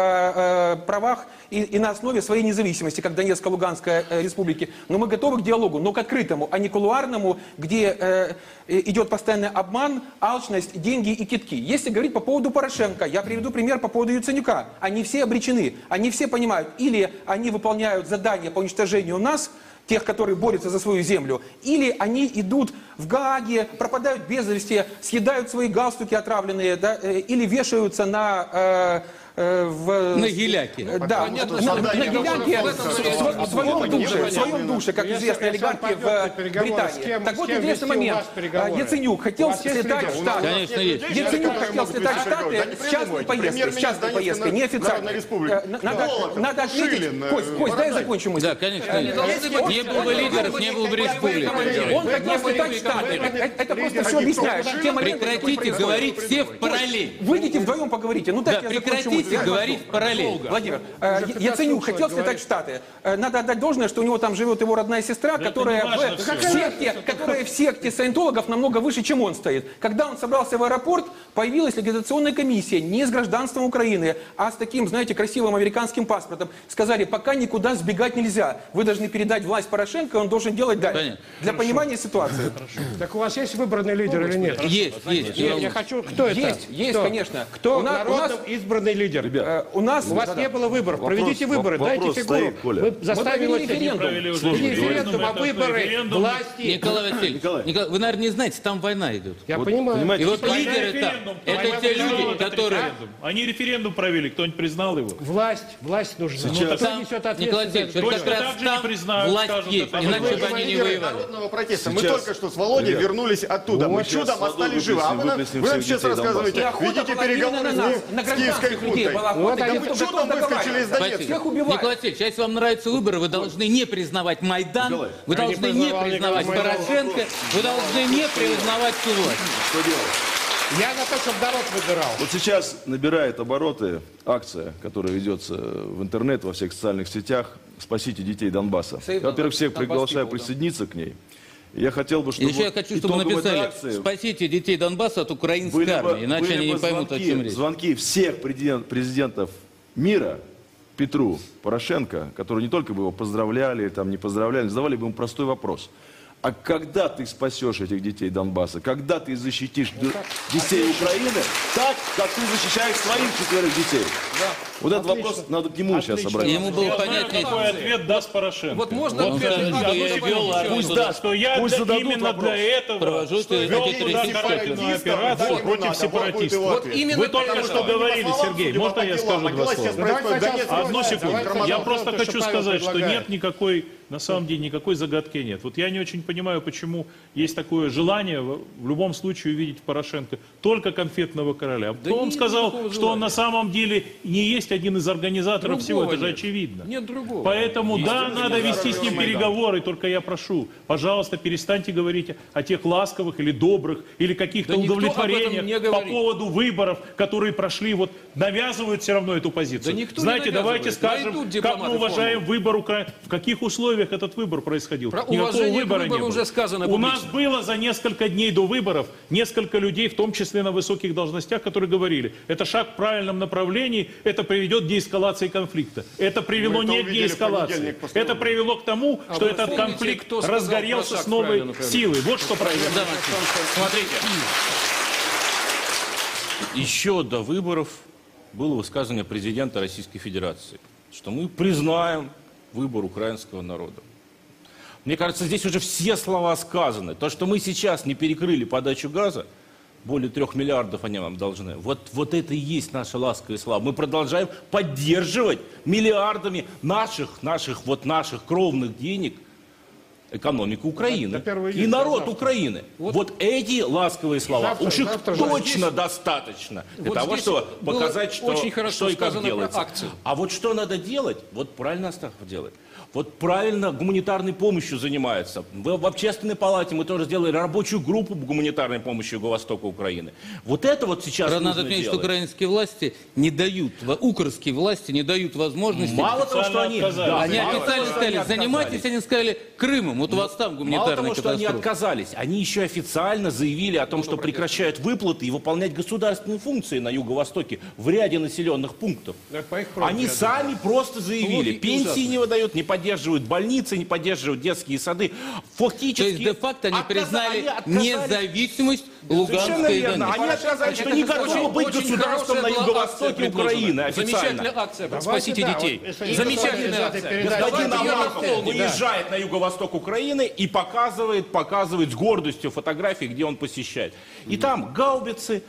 на правах и на основе своей независимости, как Донецкая, Луганская республики. Но мы готовы к диалогу, но к открытому, а не кулуарному, где идет постоянный обман, алчность, деньги и кидки. Если говорить по поводу Порошенко, я приведу пример по поводу Яценюка. Они все обречены, они все понимают, или они выполняют задания по уничтожению нас, тех, которые борются за свою землю, или они идут в Гааге, пропадают без вести, съедают свои галстуки отравленные, да, или вешаются на геляке. Да, на геляке в своем душе, как известные олигархи в Британии. Так вот, интересный момент. Яценюк хотел слетать в Штаты. Конечно, есть. Яценюк хотел слетать в Штаты с частной поездкой, неофициальной. Надо отметить, Кость, дай я закончу мысль. Да, конечно. Не было бы лидеров, не было бы республики. Он хотел слетать в Штаты. Это просто все объясняет. Прекратите говорить все в параллель. Выйдите вдвоем поговорите. Ну дайте я закончу мысль. Говорить параллельно. Владимир, Яценюк хотел слетать в Штаты. Надо отдать должное, что у него там живет его родная сестра, которая в секте саентологов намного выше, чем он стоит. Когда он собрался в аэропорт, появилась ликвидационная комиссия не с гражданством Украины, а с таким, знаете, красивым американским паспортом. Сказали, пока никуда сбегать нельзя. Вы должны передать власть Порошенко, он должен делать дальше. Для понимания ситуации. Так у вас есть выбранный лидер или нет? Есть. Я хочу... Кто это? Есть, конечно. Кто народом избранный лидер? Ребят, У вас не было выборов. Проведите выборы, дайте фигуру. Коля. Вы заставили референдум, а выборы власти. Николай Васильевич, вы, наверное, не знаете, там война идет. Я понимаю. Понимаете, И вот лидеры там, это те люди, которые... Они референдум провели, кто-нибудь признал его? Власть нужна. Сейчас. Кто несет Николай ответственность? Васильевич, вот как Точно раз так же не там признают, власть скажут, есть, это иначе бы Вы они не лидеры воевали. народного протеста. Мы Сейчас. только что с Володей Ребят. вернулись оттуда. Мы сейчас чудом с водой остались живы. А вы нам выплеснем сейчас всех детей рассказываете, Донбасса. ведите переговоры на с киевской хунтой. Вот Да мы чудом выскочили из Донецка. Всех убивают. Николай Васильевич, а если вам нравятся выборы, вы должны не признавать Майдан, Николай. вы должны не признавать Порошенко, вы должны не признавать всю власть. что делать? Я на то, чтобы народ выбирал. Вот сейчас набирает обороты акция, которая ведется в интернет, во всех социальных сетях «Спасите детей Донбасса». Я, во-первых, всех приглашаю присоединиться к ней. Я хотел бы, чтобы Еще я хочу, чтобы итогом этой написали акции «Спасите детей Донбасса от украинской были армии», иначе они не поймут, о чем речь. звонки всех президентов мира Петру Порошенко, которые не только бы его поздравляли, там, не поздравляли, задавали бы ему простой вопрос. А когда ты спасешь этих детей Донбасса? Когда ты защитишь детей Украины так, как ты защищаешь своих 4 детей? Вот этот вопрос надо к нему сейчас обратиться. Ему было Я знаю, понятнее. какой ответ даст Порошенко. Вот можно Он ответ? скажет, А, что ну, я давайте вел еще армию, Пусть даст. что я Пусть зададут именно вопрос. для этого Провожу что вел туда карательную операцию против сепаратистов. Вот именно Вы только поэтому. что говорили, Сергей, можно я скажу 2 слова? Одну секунду. Я просто хочу сказать, что нет никакой, на самом деле, никакой загадки нет. Вот я не очень понимаю, почему есть такое желание в любом случае увидеть Порошенко только конфетного короля. Да Он нет сказал, никакого что он желания. на самом деле не есть один из организаторов всего, это же нет. очевидно. Нет другого. Поэтому, Есть да, другой надо вести с ним Майдан. переговоры, только я прошу, пожалуйста, перестаньте говорить о тех ласковых или добрых, или каких-то Да никто об этом не удовлетворениях по говорит. поводу выборов, которые прошли, вот навязывают все равно эту позицию. Да никто не Знаете, давайте навязывает. скажем, Найдут как мы дипломаты уважаем форму. выбор Украины, в каких условиях этот выбор происходил. Про Никакого уважение к выбора не выбору было. уже сказано У нас публично. было за несколько дней до выборов несколько людей, в том числе на высоких должностях, которые говорили, это шаг в правильном направлении, это приведет к деэскалации конфликта. Это привело Мы это не к увидели в деэскалации. понедельник после Это привело к тому, А что вы этот помните, конфликт кто сказал разгорелся про шаг с в новой правильном направлении? силой. Вот что произошло. Смотрите, еще до выборов было высказывание президента Российской Федерации, что мы признаем выбор украинского народа. Мне кажется, здесь уже все слова сказаны. То, что мы сейчас не перекрыли подачу газа, более 3 миллиардов они вам должны. Вот это и есть наши ласковые слова. Мы продолжаем поддерживать миллиардами наших кровных денег экономику Украины До 1 и июля, народ завтра. Украины. Вот эти ласковые слова, уж их завтра же. точно достаточно для Вот того, здесь чтобы было показать, что, очень хорошо что и как сказано про делается. акцию. А вот что надо делать? Вот правильно Астахов делает. Вот правильно гуманитарной помощью занимается. В общественной палате мы тоже сделали рабочую группу по гуманитарной помощи Юго-Востока Украины. Вот это вот сейчас Правда, нужно надо отметить, что делать. украинские власти не дают, укрские власти не дают возможности. Мало того, что они... отказались. Они мало того, официально что сказали, они занимайтесь, отказались. они сказали, Крымом, вот у вас там Мало гуманитарная того, что они катастрофа. отказались, они еще официально заявили о том, что прекращают выплаты и выполнять государственные функции на Юго-Востоке в ряде населенных пунктов. Это по их просьбе, Они я сами просто заявили, Ну, вот и пенсии ужасно. не выдают, не поддерживают больницы, не поддерживают детские сады. Фактически... То есть, де-факто они признали они отказались. независимость Совершенно Луганской и верно. Донецкой. Они отказались, что Это не готовы быть очень государством хорошая на была юго-востоке акция предложена. Украины официально. Замечательная акция Давайте, «Спасите да, детей». вот если Замечательная из этой акция. передачи Господин Давайте ее Аваков наполним. выезжает на юго-восток Украины и показывает с гордостью фотографии, где он посещает. И там гаубицы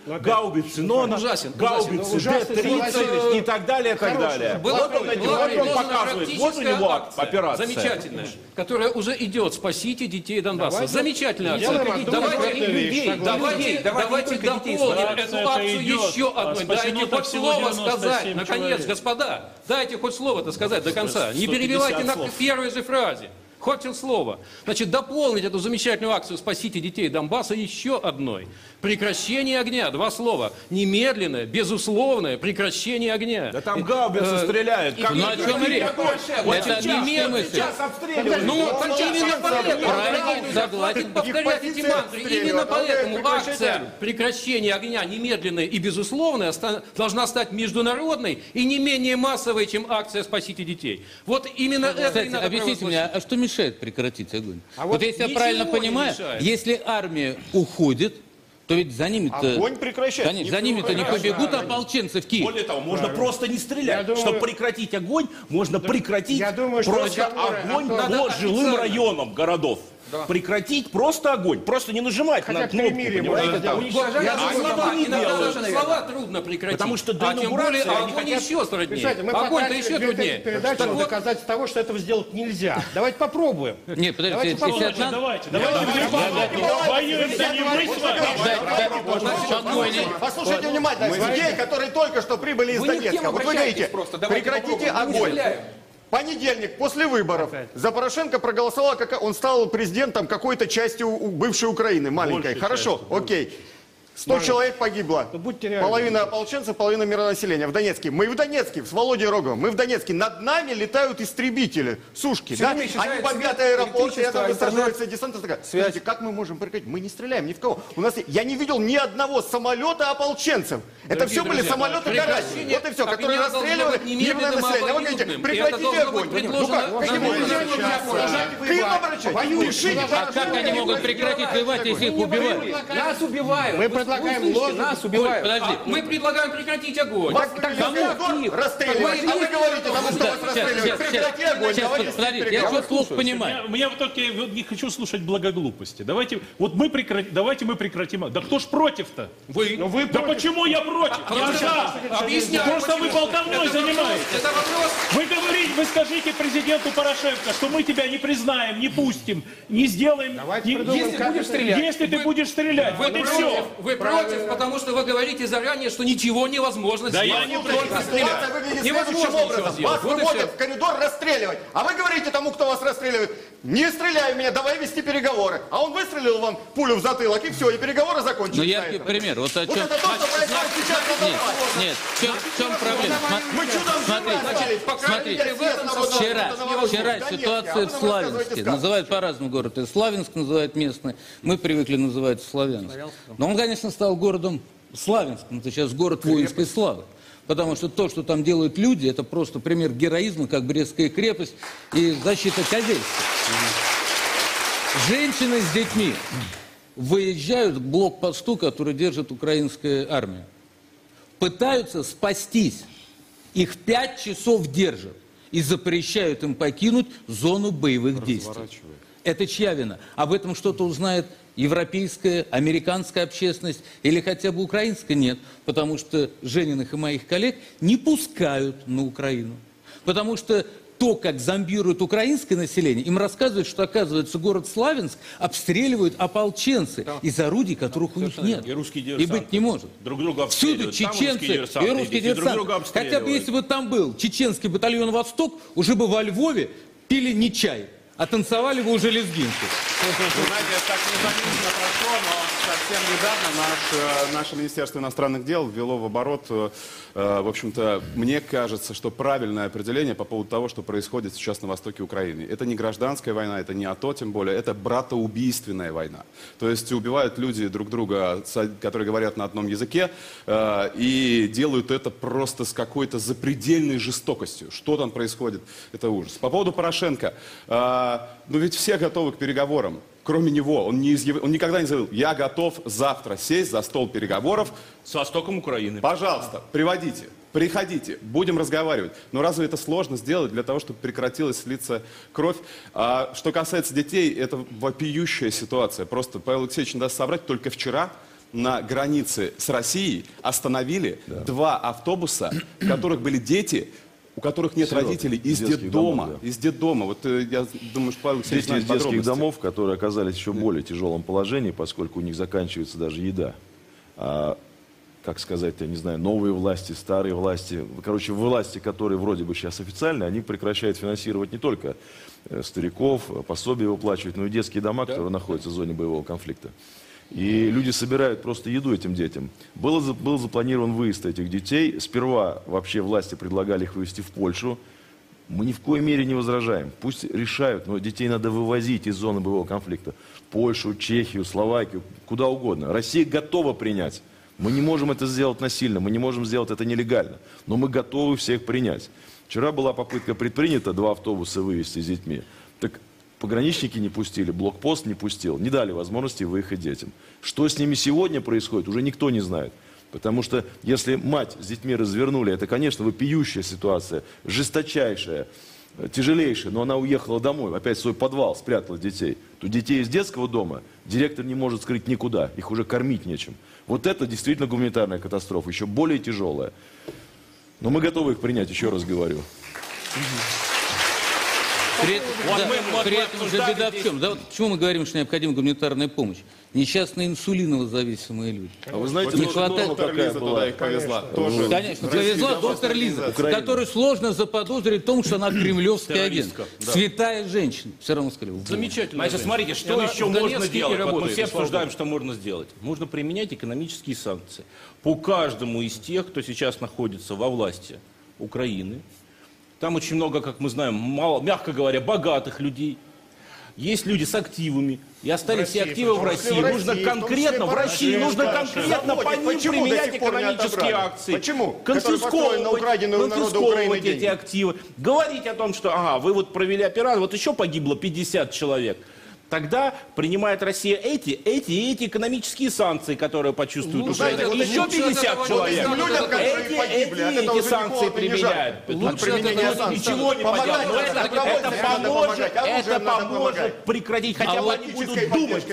Нона, Ужасен, гаубицы ужасен, Д-30 и так далее, и так далее. Была Вот он предложена показывает, вот у него практическая операция. замечательная, которая уже идет. Спасите детей Донбасса. Давайте замечательная акция. сделаем одну конкретную вещь, согласен. Давайте дополним Акция эту это акцию идет. еще одной. Спасено Дайте так хоть всего слово 97 сказать. Наконец, человек. господа, дайте хоть слово-то сказать до конца. Не 150 перебивайте на слов. первой же фразе. Хоть слово. Значит, дополнить эту замечательную акцию «Спасите детей Донбасса» еще одной. Прекращение огня. 2 слова. Немедленное, безусловное прекращение огня. Да там гаубицы стреляют. Как Ну о чем речь? Это объяснимая мысль. Сейчас обстреливают. Ну, так именно поэтому, Правильно, согласен. повторять эти мантры. Именно поэтому акция прекращения огня немедленная и безусловная должна стать международной и не менее массовой, чем акция «Спасите детей». Вот именно это и Кстати, надо объясните мне, а что мешает прекратить огонь? А вот вот если я ничего правильно не понимаю, мешает. если армия уходит, то ведь за ними-то... Огонь прекращать. Конечно, за ними-то не побегут ополченцы в Киев. Более того, можно просто не стрелять. Я думаю- Чтобы прекратить огонь, можно прекратить я думаю, что просто разговоры огонь о том- по Надо жилым официально. районам городов. Прекратить просто огонь. Просто не нажимать Хотя на кнопку, перемирие понимаете? можно Там. сделать. Я Они думаю, этого не иногда делают. даже слова трудно прекратить. Потому что до а тем более инаугурации они огонь хотят- еще труднее. Представьте, мы Огонь-то потратили еще 2 труднее. передачи Так на вот, доказательство того, что этого сделать нельзя. Давайте попробуем. Нет, подождите, Давайте если Значит, одна... давайте воюем-то не мы с вами. Послушайте внимательно. Людей, которые только что прибыли из Вы не к Донецка. тем Вот вы обращаетесь говорите, просто. Давайте прекратите попробуем. Мы не огонь. стреляем. Понедельник, после выборов, за Порошенко проголосовал, он стал президентом какой-то части бывшей Украины, маленькой. Большей Хорошо, окей. 100 человек погибло. Будьте реальны. Половина ополченцев, половина миронаселения. В Донецке. Мы в Донецке, с Володей Роговым. Мы в Донецке. Над нами летают истребители, сушки. Да? Они бомбят аэропорты, и там высаживается десант. Скажите, как мы можем прекратить? Мы не стреляем ни в кого. У нас, я не видел ни одного самолета ополченцев. Это все были самолеты Гараж. Вот и все, которые расстреливали мирное население. А вы говорите, прекратите огонь. Ну как? Каким образом? А как они могут прекратить воевать, если их убивают? Нас убивают. Мы предлагаем лозунг. Нас убивают. Подожди. Мы предлагаем прекратить огонь. Расстреливать. А вы говорите, потому что вас расстреливают. Прекрати огонь, давайте Подожди, я что-то плохо понимаю. Я вот только не хочу слушать благоглупости. Давайте мы прекратим. Да кто ж против-то? Вы. Да почему я против? Я за. Объясняю. Просто вы болтовной занимаетесь. Это вопрос. Вы скажите президенту Порошенко, что мы тебя не признаем, не пустим, не сделаем. Если будешь стрелять. Если ты будешь стрелять, вот и все. Вы против, потому что вы говорите заранее, что ничего невозможно Да сделать. я не Только против. стрелять. Ситуация выглядит Невозможно следующим ничего образом. сделать. Вас Вот и выводят все. в коридор расстреливать. А вы говорите тому, кто вас расстреливает, не стреляй в меня, давай вести переговоры. А он выстрелил вам пулю в затылок, и все, и переговоры закончились. Ну, на яркий этом. пример. Вот о чем... Вот это то, что происходит сейчас на Нет, Донбассе. нет, в чем проблема? Мы чудом Смотрите, Смотрите, вчера ситуация в Славянске. Называют по-разному город. И Славянск называют местные. Мы привыкли называть Славянск. Но он, конечно, стал городом Славянском. Это сейчас город воинской славы. Потому что то, что там делают люди, это просто пример героизма, как Брестская крепость и защита Козельска. Женщины с детьми выезжают к блокпосту, который держит украинская армия. Пытаются спастись. Их 5 часов держат и запрещают им покинуть зону боевых действий. Это чья вина? Об этом что-то узнает европейская, американская общественность или хотя бы украинская? Нет, потому что Жениных и моих коллег не пускают на Украину. Потому что то, как зомбируют украинское население, им рассказывают, что, оказывается, город Славянск обстреливают ополченцы из орудий, которых у них нет. И русские И диверсанты. быть не может. Друг друга Всюду обстреливают. Там чеченцы русские и русские диверсанты, друг друга диверсанты. Хотя бы обстреливают. если бы там был чеченский батальон «Восток», уже бы во Львове пили не чай, а танцевали бы уже лезгинку. Знаете, так незаметно прошло, но совсем недавно наше Министерство иностранных дел ввело в оборот, в общем-то, мне кажется, что правильное определение по поводу того, что происходит сейчас на востоке Украины. Это не гражданская война, это не АТО, тем более, это братоубийственная война. То есть убивают люди друг друга, которые говорят на одном языке, и делают это просто с какой-то запредельной жестокостью. Что там происходит, это ужас. По поводу Порошенко, ну ведь все готовы к переговорам. Кроме него, он никогда не заявил, я готов завтра сесть за стол переговоров. С востоком Украины. Пожалуйста, приводите, приходите, будем разговаривать. Но разве это сложно сделать для того, чтобы прекратилась слиться кровь? А что касается детей, это вопиющая ситуация. Просто Павел Алексеевич не даст соврать, только вчера на границе с Россией остановили 2 автобуса, в которых были дети, у которых нет Сироты, родителей, из детских детдома. домов, да. Из детдома. Вот я думаю, что Павел Алексеевич Дети знает из детских подробности. домов, которые оказались еще более тяжелом положении, поскольку у них заканчивается даже еда. Как сказать, я не знаю, новые власти, старые власти, короче, власти, которые вроде бы сейчас официальные, они прекращают финансировать не только стариков, пособия выплачивать, но и детские дома, которые находятся в зоне боевого конфликта. И люди собирают просто еду этим детям. Был запланирован выезд этих детей. Сперва вообще власти предлагали их вывезти в Польшу. Мы ни в коей мере не возражаем. Пусть решают, но детей надо вывозить из зоны боевого конфликта. В Польшу, Чехию, Словакию, куда угодно. Россия готова принять. Мы не можем это сделать насильно, мы не можем сделать это нелегально. Но мы готовы всех принять. Вчера была попытка предпринята 2 автобуса вывезти с детьми. Так пограничники не пустили, блокпост не пустил, не дали возможности выехать детям. Что с ними сегодня происходит, уже никто не знает. Потому что если мать с детьми развернули, это, конечно, вопиющая ситуация, жесточайшая, тяжелейшая, но она уехала домой, опять в свой подвал спрятала детей. То детей из детского дома директор не может скрыть никуда, их уже кормить нечем. Вот это действительно гуманитарная катастрофа, еще более тяжелая. Но мы готовы их принять, еще раз говорю. При этом же беда в чем? Да, вот почему мы говорим, что необходима гуманитарная помощь? Несчастные инсулинозависимые люди. А вы знаете, не доктор хватает... какая была? Их повезла. Конечно, повезла доктор Лиза, которую сложно заподозрить в том, что она кремлевский агент. Святая женщина. Все равно сказали. Замечательно. Значит, смотрите, что еще можно делать? Вот мы все обсуждаем, что можно сделать. Можно применять экономические санкции по каждому из тех, кто сейчас находится во власти Украины. Там очень много, как мы знаем, мягко говоря, богатых людей. Есть люди с активами, и остались все активы в России. Нужно конкретно в России, нужно конкретно по ним применять экономические акции. Почему? Конфисковывать эти активы. Говорить о том, что ага, вы вот провели операцию, вот еще погибло 50 человек. Тогда принимает Россия эти экономические санкции, которые почувствуют уже. Еще 50 человек. Эти санкции применяют. Ничего не поделать. Это поможет прекратить. Хотя бы они будут думать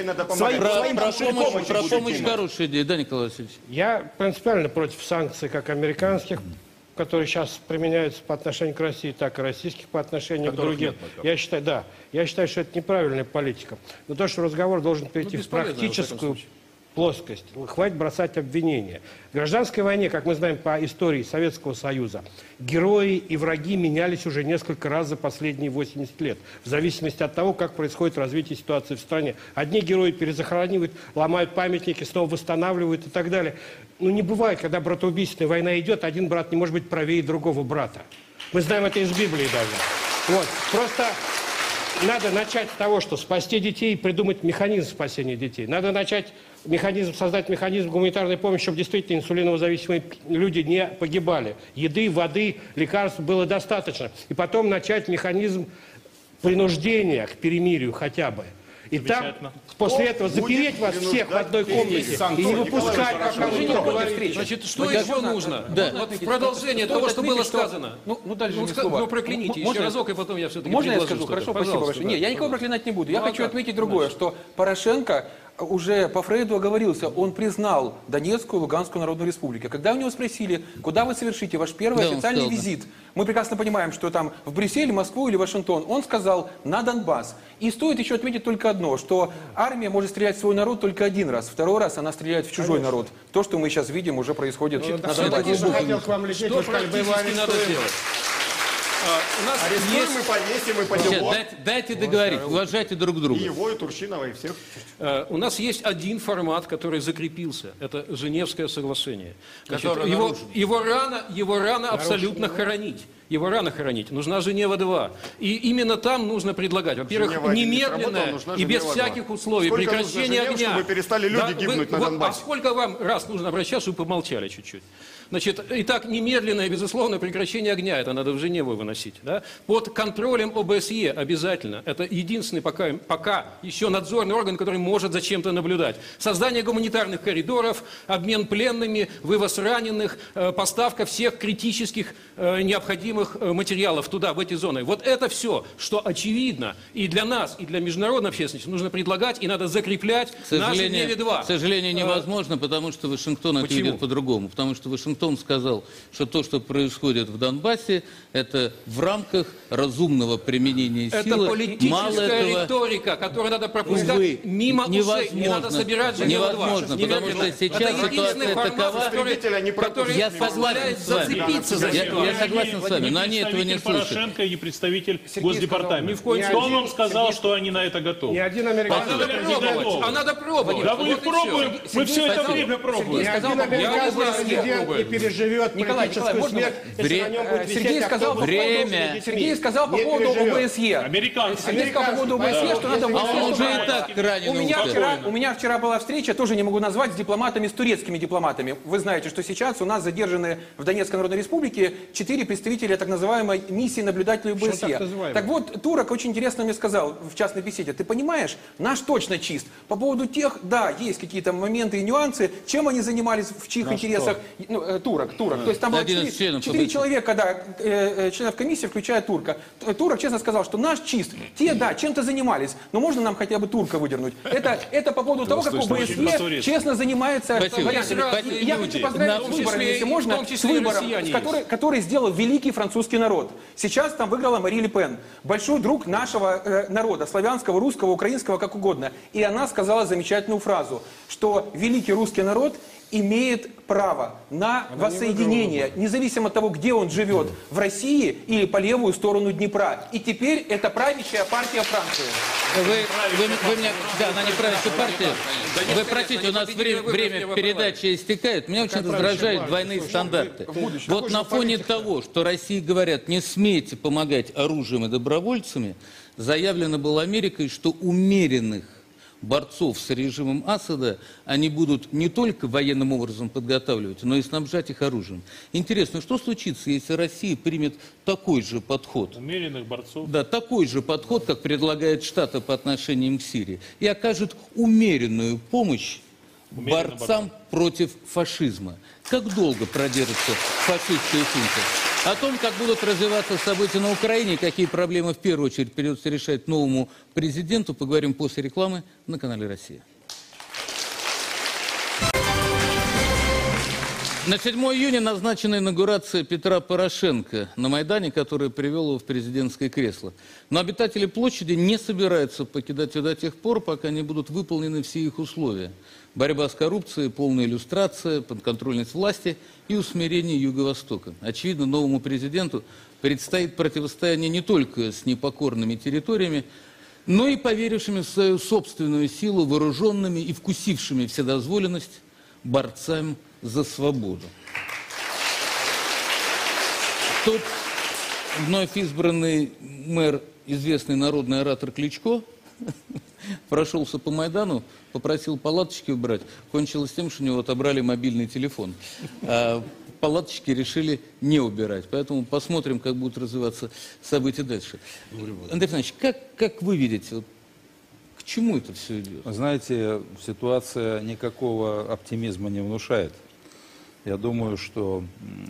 Про помощь хорошая идея, да, Николай Васильевич? Я принципиально против санкций как американских, которые сейчас применяются по отношению к России, так и российских по отношению к другим. Я считаю, что это неправильная политика. Но то, что разговор должен перейти в практическую плоскость. Хватит бросать обвинения. В гражданской войне, как мы знаем по истории Советского Союза, герои и враги менялись уже несколько раз за последние 80 лет. В зависимости от того, как происходит развитие ситуации в стране. Одни герои перезахоранивают, ломают памятники, снова восстанавливают и так далее. Ну, не бывает, когда братоубийственная война идет, один брат не может быть правее другого брата. Мы знаем это из Библии даже. Вот. Просто надо начать с того, что спасти детей, придумать механизм спасения детей. Надо начать создать механизм гуманитарной помощи, чтобы действительно инсулинозависимые люди не погибали. Еды, воды, лекарств было достаточно. И потом начать механизм принуждения к перемирию хотя бы. И там, после этого, запереть вас всех в одной комнате и не выпускать, как Значит, что еще нужно? Вот в продолжение того, что было сказано. Ну, прокляните еще разок, и потом я все-таки Можно я скажу? Хорошо, спасибо большое. Нет, я никого проклинать не буду. Я хочу отметить другое, что Порошенко уже по Фрейду оговорился, он признал Донецкую и Луганскую народную республику. Когда у него спросили, куда вы совершите ваш первый официальный визит, мы прекрасно понимаем, что там в Брюссель, Москву или Вашингтон, он сказал на Донбасс. И стоит еще отметить только одно, что армия может стрелять в свой народ только один раз, второй раз она стреляет в чужой народ. То, что мы сейчас видим, уже происходит на Донбассе. Что практически надо делать? У нас есть... мы повесим и пойдем. Дайте договорить, уважайте друг друга. И его, и Турчинова, и всех. У нас есть один формат, который закрепился. Это Женевское соглашение. Значит, его рано абсолютно хоронить. Его рано хоронить. Нужна Женева-2. И именно там нужно предлагать, во-первых, немедленное и без всяких условий прекращение огня. Чтобы перестали люди гибнуть на Донбассе? А сколько вам раз нужно обращаться, чтобы помолчали чуть-уть? Значит, итак, немедленное, безусловно, прекращение огня. Это надо в Женеву выносить. Да? Под контролем ОБСЕ обязательно. Это единственный пока еще надзорный орган, который может за чем-то наблюдать. Создание гуманитарных коридоров, обмен пленными, вывоз раненых, поставка всех критических необходимых материалов туда, в эти зоны. Вот это все, что очевидно и для нас, и для международной общественности нужно предлагать, и надо закреплять на Женеве-2. К сожалению, невозможно, потому что Вашингтон это видит по-другому. Потому что Вашингтон сказал, что то, что происходит в Донбассе, это в рамках разумного применения силы. Это политическая риторика, которую надо пропускать мимо ушей. Не надо собирать Женеву-2. Невозможно, потому что сейчас ситуация такова, который позволяет зацепиться за ситуацию. Я согласен с вами, но они этого не слышат. Порошенко и не представитель Госдепартамента. Он вам сказал, что они на это готовы. Ни один американский президент... А надо пробовать. Да мы их пробуем, мы все это время пробуем. Ни один американский президент не переживет политическую смерть, если на нем будет висеть Сергей сказал по поводу ОБСЕ. Американцы. Сергей сказал по поводу ОБСЕ, что надо... Он уже и так ранен. У меня вчера была встреча, тоже не могу назвать, с дипломатами, с турецкими дипломатами. Вы знаете, что сейчас у нас задержаны в Донецкой Народной Республике 4 представителя так называемой миссии наблюдателей ОБСЕ. Так вот, турок очень интересно мне сказал в частной беседе, ты понимаешь, наш точно чист. По поводу тех, да, есть какие-то моменты и нюансы, чем они занимались, в чьих интересах. турок. То есть там было 4 человека, да, членов комиссии, включая турка. Турок честно сказал, что наш чист. Те, да, чем-то занимались, но можно нам хотя бы турка выдернуть. Это по поводу того, как ОБСЕ честно занимается вариантами. И я хочу поздравить с выборами, если можно, с выбором, который сделал великий французский народ. Сейчас там выиграла Мари Ле Пен, большой друг нашего народа, славянского, русского, украинского, как угодно. И она сказала замечательную фразу, что великий русский народ имеет право на воссоединение, независимо от того, где он живет, в России или по левую сторону Днепра. И теперь это правящая партия Франции. Вы меня... Да, она не правящая партия. Вы простите, у нас время передачи истекает. Меня очень раздражают двойные стандарты. Вот на фоне того, что России говорят, не смейте помогать оружием и добровольцами, заявлено было Америкой, что умеренных борцов с режимом Асада они будут не только военным образом подготавливать, но и снабжать их оружием. Интересно, что случится, если Россия примет такой же подход? Умеренных борцов. Да, такой же подход, как предлагает Штаты по отношению к Сирии, и окажет умеренную помощь борцам против фашизма. Как долго продержится фашистская хунта? О том, как будут развиваться события на Украине, какие проблемы в первую очередь придется решать новому президенту, поговорим после рекламы на канале «Россия». На 7 июня назначена инаугурация Петра Порошенко на Майдане, который привел его в президентское кресло. Но обитатели площади не собираются покидать ее до тех пор, пока не будут выполнены все их условия. Борьба с коррупцией, полная иллюстрация, подконтрольность власти и усмирение Юго-Востока. Очевидно, новому президенту предстоит противостояние не только с непокорными территориями, но и поверившими в свою собственную силу, вооруженными и вкусившими вседозволенность борцами за свободу. Тут вновь избранный мэр, известный народный оратор Кличко, прошелся по Майдану, попросил палаточки убрать. Кончилось тем, что у него отобрали мобильный телефон. А палаточки решили не убирать. Поэтому посмотрим, как будут развиваться события дальше. Андрей Иванович, как вы видите, вот, к чему это все идет? Знаете, ситуация никакого оптимизма не внушает. Я думаю, что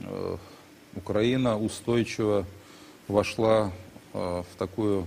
Украина устойчиво вошла в такую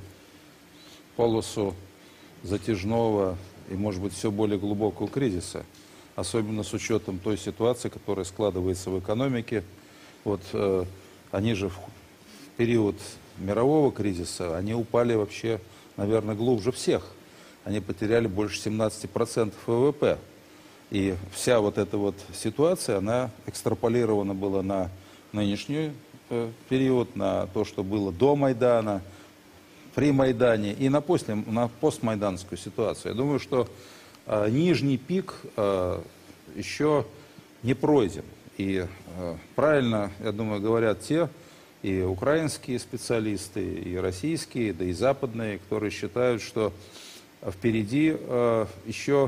полосу затяжного и, может быть, все более глубокого кризиса, особенно с учетом той ситуации, которая складывается в экономике. Вот они же в период мирового кризиса, они упали вообще, наверное, глубже всех. Они потеряли больше 17% ВВП. И вся вот эта вот ситуация, она экстраполирована была на нынешний период, на то, что было до Майдана, при Майдане и на постмайданскую ситуацию. Я думаю, что нижний пик еще не пройден. И правильно, я думаю, говорят те и украинские специалисты, и российские, да и западные, которые считают, что впереди еще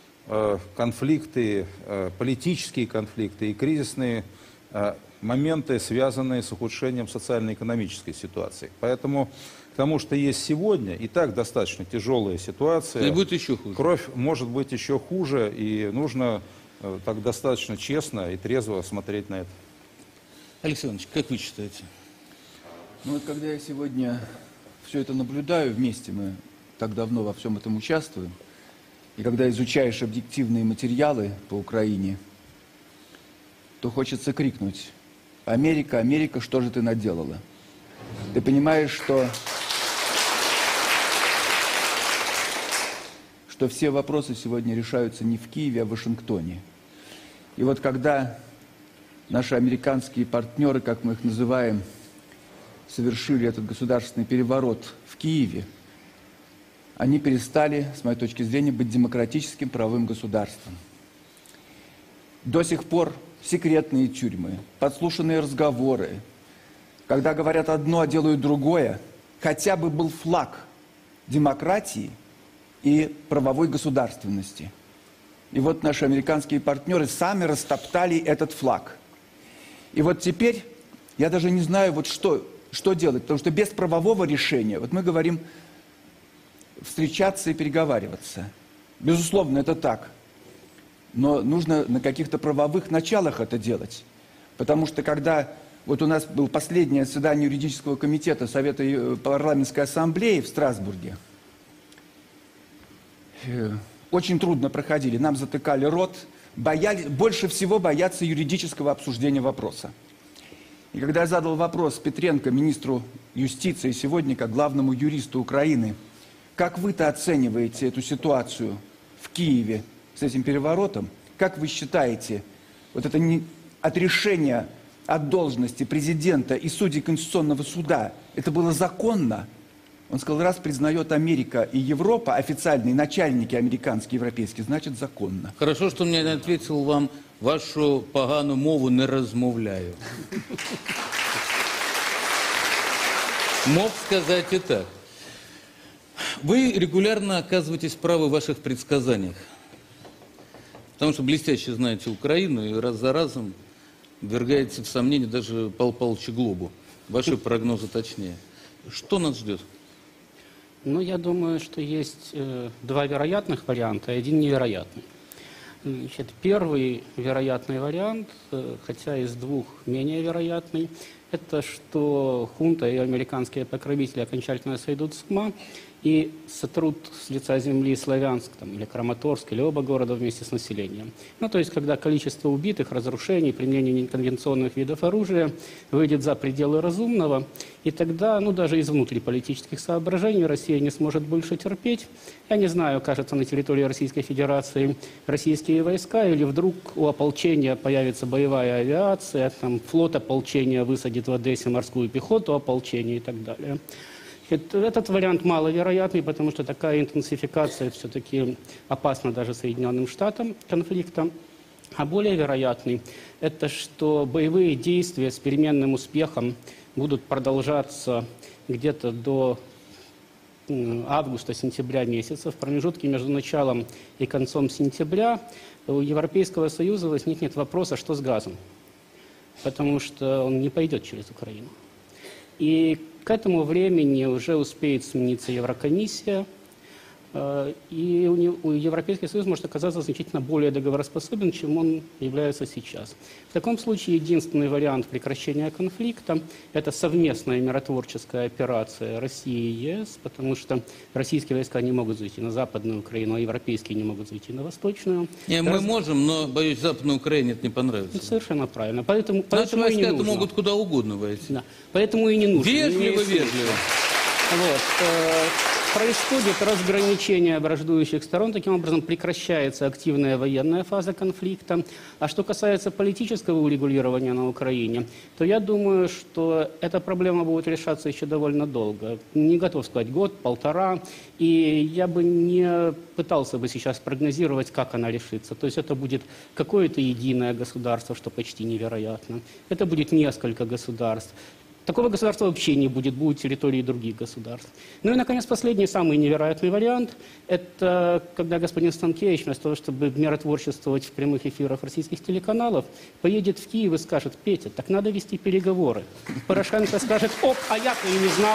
конфликты, политические конфликты и кризисные моменты, связанные с ухудшением социально-экономической ситуации. Поэтому к тому, что есть сегодня, и так достаточно тяжелая ситуация. И будет еще хуже. Кровь может быть еще хуже, и нужно так достаточно честно и трезво смотреть на это. Алексей Иванович, как вы считаете? Ну вот когда я сегодня все это наблюдаю вместе, мы так давно во всем этом участвуем, и когда изучаешь объективные материалы по Украине, то хочется крикнуть: «Америка, Америка, что же ты наделала?» Ты понимаешь, что все вопросы сегодня решаются не в Киеве, а в Вашингтоне. И вот когда наши американские партнеры, как мы их называем, совершили этот государственный переворот в Киеве, они перестали, с моей точки зрения, быть демократическим правовым государством. До сих пор секретные тюрьмы, подслушанные разговоры, когда говорят одно, а делают другое, хотя бы был флаг демократии и правовой государственности. И вот наши американские партнеры сами растоптали этот флаг. И вот теперь я даже не знаю, вот что делать, потому что без правового решения, вот мы говорим встречаться и переговариваться. Безусловно, это так. Но нужно на каких-то правовых началах это делать. Потому что когда вот у нас было последнее заседание юридического комитета Совета парламентской ассамблеи в Страсбурге, очень трудно проходили, нам затыкали рот, больше всего боятся юридического обсуждения вопроса. И когда я задал вопрос Петренко, министру юстиции, сегодня как главному юристу Украины, как вы-то оцениваете эту ситуацию в Киеве с этим переворотом, как вы считаете, вот это отрешение от должности президента и судей Конституционного суда, это было законно? Он сказал, раз признает Америка и Европа, официальные начальники американские, европейские, значит законно. Хорошо, что мне не ответил вам, вашу погану мову не размовляю. Мог сказать и так. Вы регулярно оказываетесь правы в ваших предсказаниях. Потому что блестяще знаете Украину и раз за разом ввергаете в сомнение даже Павла Павловича Глобу. Ваши прогнозы точнее. Что нас ждет? Ну, я думаю, что есть два вероятных варианта и один невероятный. Значит, первый вероятный вариант, хотя из двух менее вероятный, это что хунта и американские покровители окончательно сойдут с ума и сотрут с лица земли Славянск там, или Краматорск, или оба города вместе с населением. Ну, то есть, когда количество убитых, разрушений, применение неконвенционных видов оружия выйдет за пределы разумного, и тогда, ну, даже из внутриполитических соображений Россия не сможет больше терпеть. Я не знаю, окажется на территории Российской Федерации российские войска, или вдруг у ополчения появится боевая авиация, там, флот ополчения высадит в Одессе морскую пехоту ополчения и так далее. Этот вариант маловероятный, потому что такая интенсификация все-таки опасна даже Соединенным Штатам конфликта. А более вероятный – это что боевые действия с переменным успехом будут продолжаться где-то до августа-сентября месяца. В промежутке между началом и концом сентября у Европейского Союза возникнет вопрос, а что с газом? Потому что он не пойдет через Украину. И к этому времени уже успеет смениться Еврокомиссия, и Европейский Союз может оказаться значительно более договороспособен, чем он является сейчас. В таком случае единственный вариант прекращения конфликта – это совместная миротворческая операция России и ЕС, потому что российские войска не могут зайти на Западную Украину, а европейские не могут зайти на Восточную. Мы можем, но, боюсь, Западной Украине это не понравится. Совершенно правильно. Поэтому наши войска и не могут куда угодно войти. Да. Поэтому и не нужно. Вежливо. Вот. Происходит разграничение враждующих сторон, таким образом прекращается активная военная фаза конфликта. А что касается политического урегулирования на Украине, то я думаю, что эта проблема будет решаться еще довольно долго. Не готов сказать год, полтора, и я бы не пытался бы сейчас прогнозировать, как она решится. То есть это будет какое-то единое государство, что почти невероятно. Это будет несколько государств. Такого государства вообще не будет, будут территории других государств. Ну и, наконец, последний, самый невероятный вариант, это когда господин Станкевич, вместо того, чтобы миротворчествовать в прямых эфирах российских телеканалов, поедет в Киев и скажет: Петя, так надо вести переговоры. Порошенко скажет: оп, а я-то и не знал.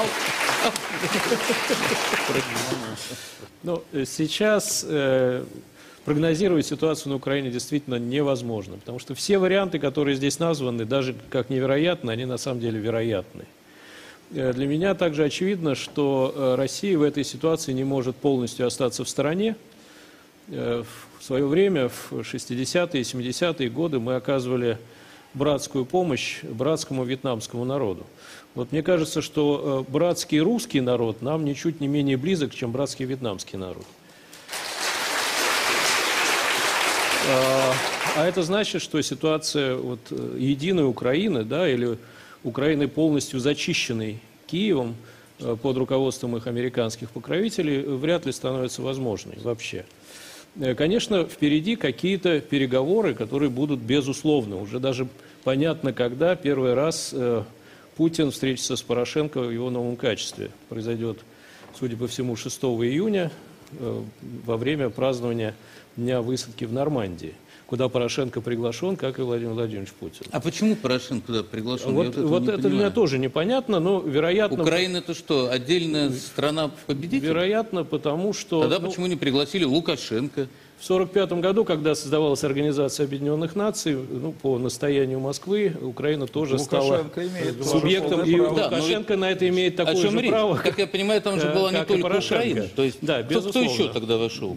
Ну, сейчас прогнозировать ситуацию на Украине действительно невозможно, потому что все варианты, которые здесь названы, даже как невероятны, они на самом деле вероятны. Для меня также очевидно, что Россия в этой ситуации не может полностью остаться в стороне. В свое время, в 60-е и 70-е годы, мы оказывали братскую помощь братскому вьетнамскому народу. Вот мне кажется, что братский русский народ нам ничуть не менее близок, чем братский вьетнамский народ. А это значит, что ситуация вот, единой Украины, да, или Украины полностью зачищенной Киевом под руководством их американских покровителей вряд ли становится возможной вообще. Конечно, впереди какие-то переговоры, которые будут безусловны. Уже даже понятно, когда первый раз Путин встретится с Порошенко в его новом качестве. Произойдет, судя по всему, 6 июня во время празднования Дня высадки в Нормандии, куда Порошенко приглашен, как и Владимир Владимирович Путин. А почему Порошенко туда приглашен? Вот это для меня тоже непонятно, но вероятно... Украина это что, отдельная страна победителей? Вероятно, потому что... Тогда почему не пригласили Лукашенко? В 1945 году, когда создавалась Организация Объединенных Наций, ну, по настоянию Москвы, Украина тоже стала субъектом, и Лукашенко на это имеет такое же право. Как я понимаю, там же была не только Украина. То есть, да, кто еще тогда вошел?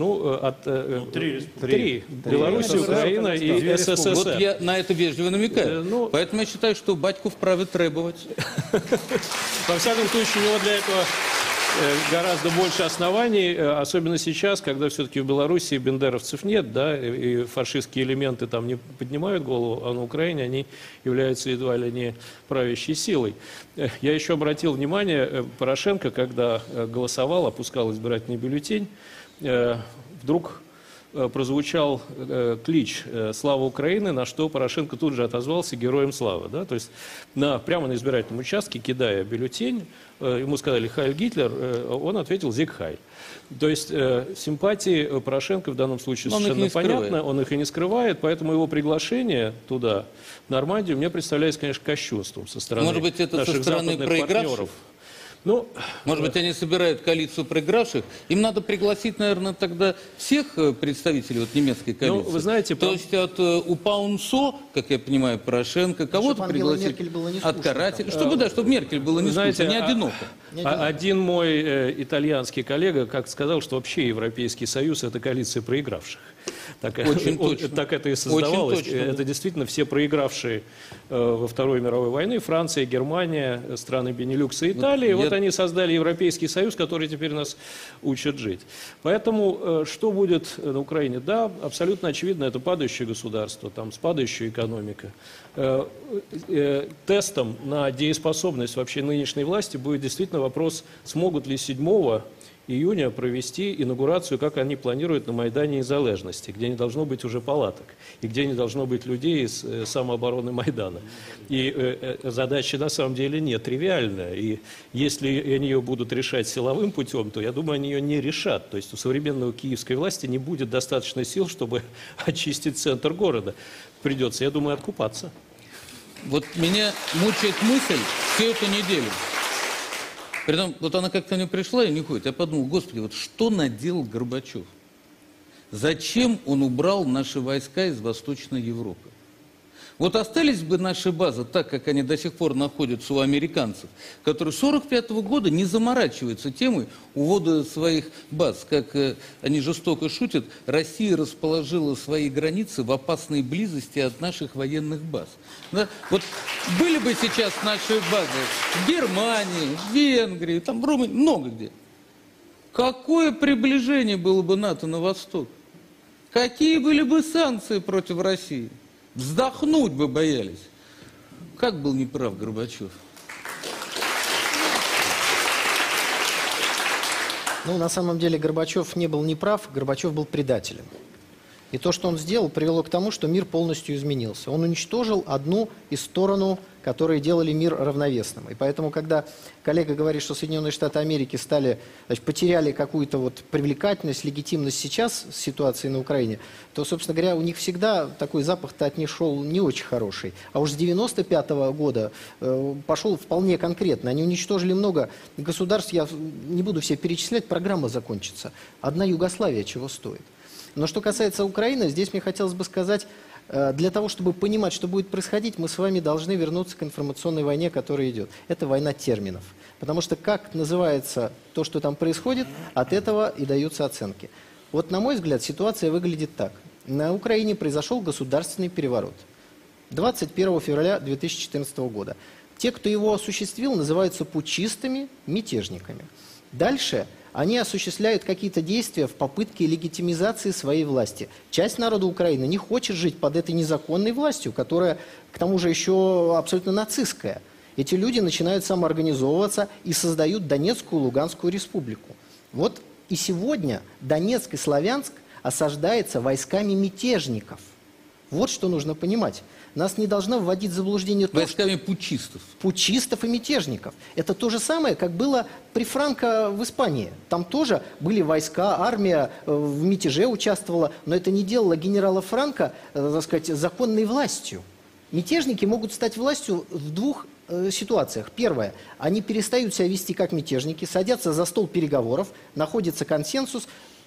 Три. Белоруссия, Украина и СССР. Вот я на это вежливо намекаю. Поэтому я считаю, что батьку вправе требовать. Во всяком случае, у него для этого гораздо больше оснований, особенно сейчас, когда все-таки в Беларуси бендеровцев нет, да, и фашистские элементы там не поднимают голову, а на Украине они являются едва ли не правящей силой. Я еще обратил внимание, Порошенко, когда голосовал, опускал избирательный бюллетень, вдруг прозвучал клич «Слава Украины», на что Порошенко тут же отозвался «Героям славы». Да? То есть прямо на избирательном участке, кидая бюллетень, ему сказали «Хайль Гитлер», он ответил «Зиг Хайль». То есть симпатии Порошенко в данном случае совершенно понятно, он их и не скрывает, поэтому его приглашение туда, в Нормандию, мне представляется, конечно, кощунством со стороны наших западных партнеров. Может быть, это со стороны проигравших? Ну, может быть, они собирают коалицию проигравших. Им надо пригласить, наверное, тогда всех представителей вот, немецкой коалиции. Ну, вы знаете, то есть от УПА-УНСО, как я понимаю, Порошенко, кого-то пригласить от карателей. Чтобы Меркель было не скучно, не одиноко. Один мой итальянский коллега как сказал, что вообще Европейский Союз – это коалиция проигравших. Так это и создавалось. Это действительно все проигравшие во Второй мировой войне. Франция, Германия, страны Бенилюкса, Италия. Вот они создали Европейский Союз, который теперь нас учит жить. Поэтому что будет на Украине? Да, абсолютно очевидно, это падающее государство, там, с падающей экономикой. Тестом на дееспособность вообще нынешней власти будет действительно вопрос, смогут ли 7 июня провести инаугурацию, как они планируют на Майдане Незалежности, где не должно быть уже палаток, и где не должно быть людей из самообороны Майдана. И задача на самом деле не тривиальная. И если они ее будут решать силовым путем, то я думаю, они ее не решат. То есть у современной киевской власти не будет достаточно сил, чтобы очистить центр города. Придется, я думаю, откупаться. Вот меня мучает мысль всю эту неделю. Притом, вот она как-то не пришла и не ходит. Я подумал, господи, вот что наделал Горбачев? Зачем он убрал наши войска из Восточной Европы? Вот остались бы наши базы так, как они до сих пор находятся у американцев, которые с 1945 года не заморачиваются темой увода своих баз. Как они жестоко шутят, Россия расположила свои границы в опасной близости от наших военных баз. Да? Вот были бы сейчас наши базы в Германии, в Венгрии, там в Румынии, много где. Какое приближение было бы НАТО на восток? Какие были бы санкции против России? Вздохнуть бы боялись. Как был неправ Горбачев? Ну, на самом деле, Горбачев не был неправ, Горбачев был предателем. И то, что он сделал, привело к тому, что мир полностью изменился. Он уничтожил одну из сторон, которые делали мир равновесным. И поэтому, когда коллега говорит, что Соединенные Штаты Америки потеряли какую-то вот привлекательность, легитимность сейчас с ситуацией на Украине, то, собственно говоря, у них всегда такой запах-то от них шел не очень хороший. А уж с 1995 года пошел вполне конкретно. Они уничтожили много государств, я не буду все перечислять, программа закончится. Одна Югославия чего стоит. Но что касается Украины, здесь мне хотелось бы сказать, для того, чтобы понимать, что будет происходить, мы с вами должны вернуться к информационной войне, которая идет. Это война терминов. Потому что как называется то, что там происходит, от этого и даются оценки. Вот, на мой взгляд, ситуация выглядит так. На Украине произошел государственный переворот. 21 февраля 2014 года. Те, кто его осуществил, называются путчистами, мятежниками. Дальше они осуществляют какие-то действия в попытке легитимизации своей власти. Часть народа Украины не хочет жить под этой незаконной властью, которая, к тому же, еще абсолютно нацистская. Эти люди начинают самоорганизовываться и создают Донецкую и Луганскую республику. Вот и сегодня Донецк и Славянск осаждается войсками мятежников. Вот что нужно понимать. Нас не должно вводить в заблуждение то, войсками путчистов. Путчистов и мятежников. Это то же самое, как было при Франко в Испании. Там тоже были войска, армия в мятеже участвовала, но это не делало генерала Франко, так сказать, законной властью. Мятежники могут стать властью в двух ситуациях. Первое. Они перестают себя вести как мятежники, садятся за стол переговоров, находится консенсус,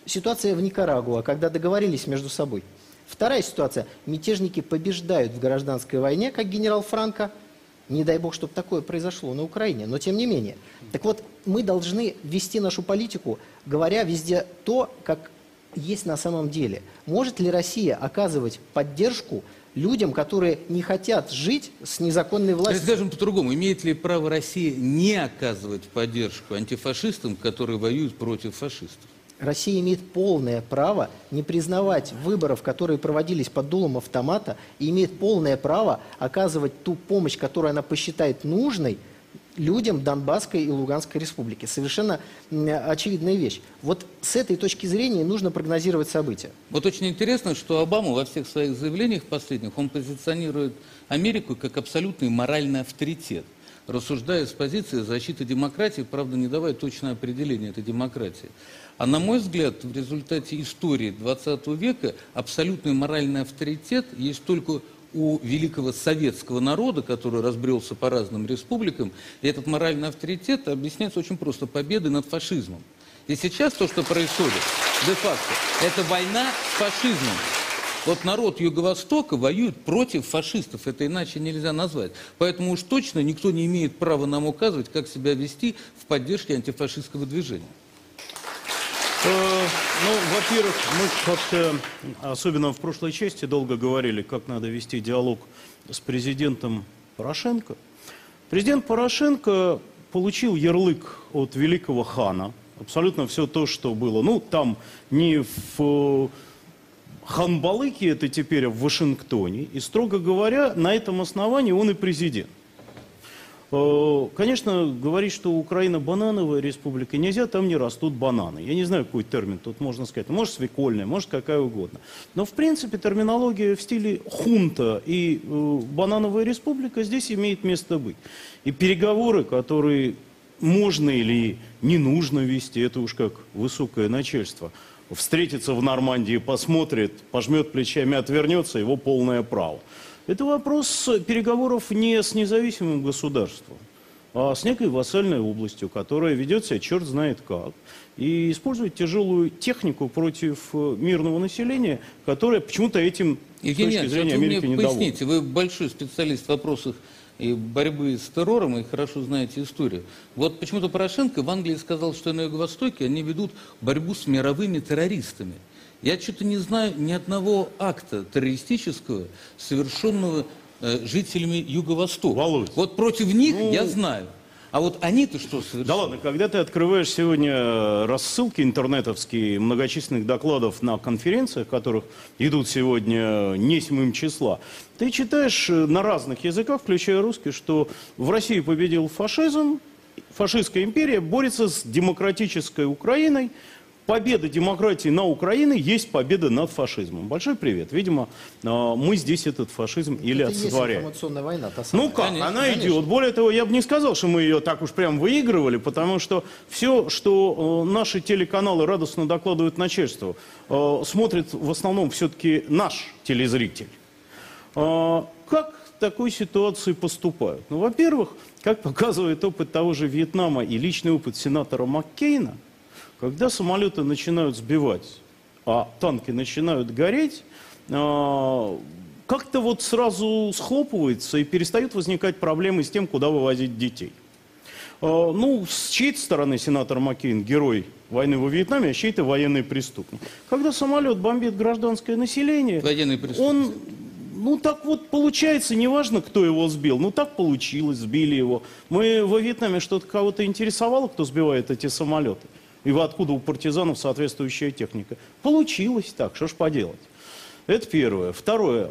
ситуация в Никарагуа, когда договорились между собой. Вторая ситуация. Мятежники побеждают в гражданской войне, как генерал Франко. Не дай бог, чтобы такое произошло на Украине, но тем не менее. Так вот, мы должны вести нашу политику, говоря везде то, как есть на самом деле. Может ли Россия оказывать поддержку людям, которые не хотят жить с незаконной властью? Скажем по-другому, имеет ли право Россия не оказывать поддержку антифашистам, которые воюют против фашистов? Россия имеет полное право не признавать выборов, которые проводились под дулом автомата, и имеет полное право оказывать ту помощь, которую она посчитает нужной, людям Донбасской и Луганской республики. Совершенно очевидная вещь. Вот с этой точки зрения нужно прогнозировать события. Вот очень интересно, что Обама во всех своих заявлениях последних, он позиционирует Америку как абсолютный моральный авторитет, рассуждая с позиции защиты демократии, правда, не давая точное определение этой демократии. А на мой взгляд, в результате истории 20 века абсолютный моральный авторитет есть только у великого советского народа, который разбрелся по разным республикам. И этот моральный авторитет объясняется очень просто: победой над фашизмом. И сейчас то, что происходит, де-факто, это война с фашизмом. Вот народ Юго-Востока воюет против фашистов, это иначе нельзя назвать. Поэтому уж точно никто не имеет права нам указывать, как себя вести в поддержке антифашистского движения. Ну, во-первых, мы как-то, особенно в прошлой части, долго говорили, как надо вести диалог с президентом Порошенко. Президент Порошенко получил ярлык от великого хана. Абсолютно все то, что было. Ну, там не в Ханбалыке, это теперь в Вашингтоне. И, строго говоря, на этом основании он и президент. Конечно, говорить, что Украина банановая республика нельзя, там не растут бананы. Я не знаю, какой термин тут можно сказать. Может, свекольная, может, какая угодно. Но, в принципе, терминология в стиле хунта и банановая республика здесь имеет место быть. И переговоры, которые можно или не нужно вести, это уж как высокое начальство. Встретится в Нормандии, посмотрит, пожмет плечами, отвернется, его полное право. Это вопрос переговоров не с независимым государством, а с некой вассальной областью, которая ведет себя черт знает как, и использует тяжелую технику против мирного населения, которое почему-то этим, Евгений, с точки зрения вот Америки, вы мне недовольно. поясните, вы большой специалист в вопросах и борьбы с террором, и хорошо знаете историю. Вот почему-то Порошенко в Англии сказал, что на Юго-Востоке они ведут борьбу с мировыми террористами. Я что-то не знаю ни одного акта террористического, совершенного жителями Юго-Востока. Вот против них я знаю. А вот они-то что совершили? Да ладно, когда ты открываешь сегодня рассылки интернетовские многочисленных докладов на конференциях, которых идут сегодня несмым числа, ты читаешь на разных языках, включая русский, что в России победил фашизм, фашистская империя борется с демократической Украиной. Победа демократии на Украине есть победа над фашизмом. Большой привет. Видимо, мы здесь этот фашизм или это олицетворяем. Есть информационная война, та самая. Ну как, Конечно, она конечно. идет. Более того, я бы не сказал, что мы ее так уж прям выигрывали, потому что все, что наши телеканалы радостно докладывают начальству, смотрит в основном все-таки наш телезритель. Как в такой ситуации поступают? Ну, во-первых, как показывает опыт того же Вьетнама и личный опыт сенатора Маккейна, когда самолеты начинают сбивать, а танки начинают гореть, как-то вот сразу схлопывается и перестают возникать проблемы с тем, куда вывозить детей. Ну, с чьей-то стороны сенатор Маккейн герой войны во Вьетнаме, а с чьей-то военный преступник. Когда самолет бомбит гражданское население, он, ну так вот получается, неважно, кто его сбил, ну так получилось, сбили его. Мы во Вьетнаме что-то кого-то интересовало, кто сбивает эти самолеты? И откуда у партизанов соответствующая техника? Получилось так, что ж поделать. Это первое. Второе.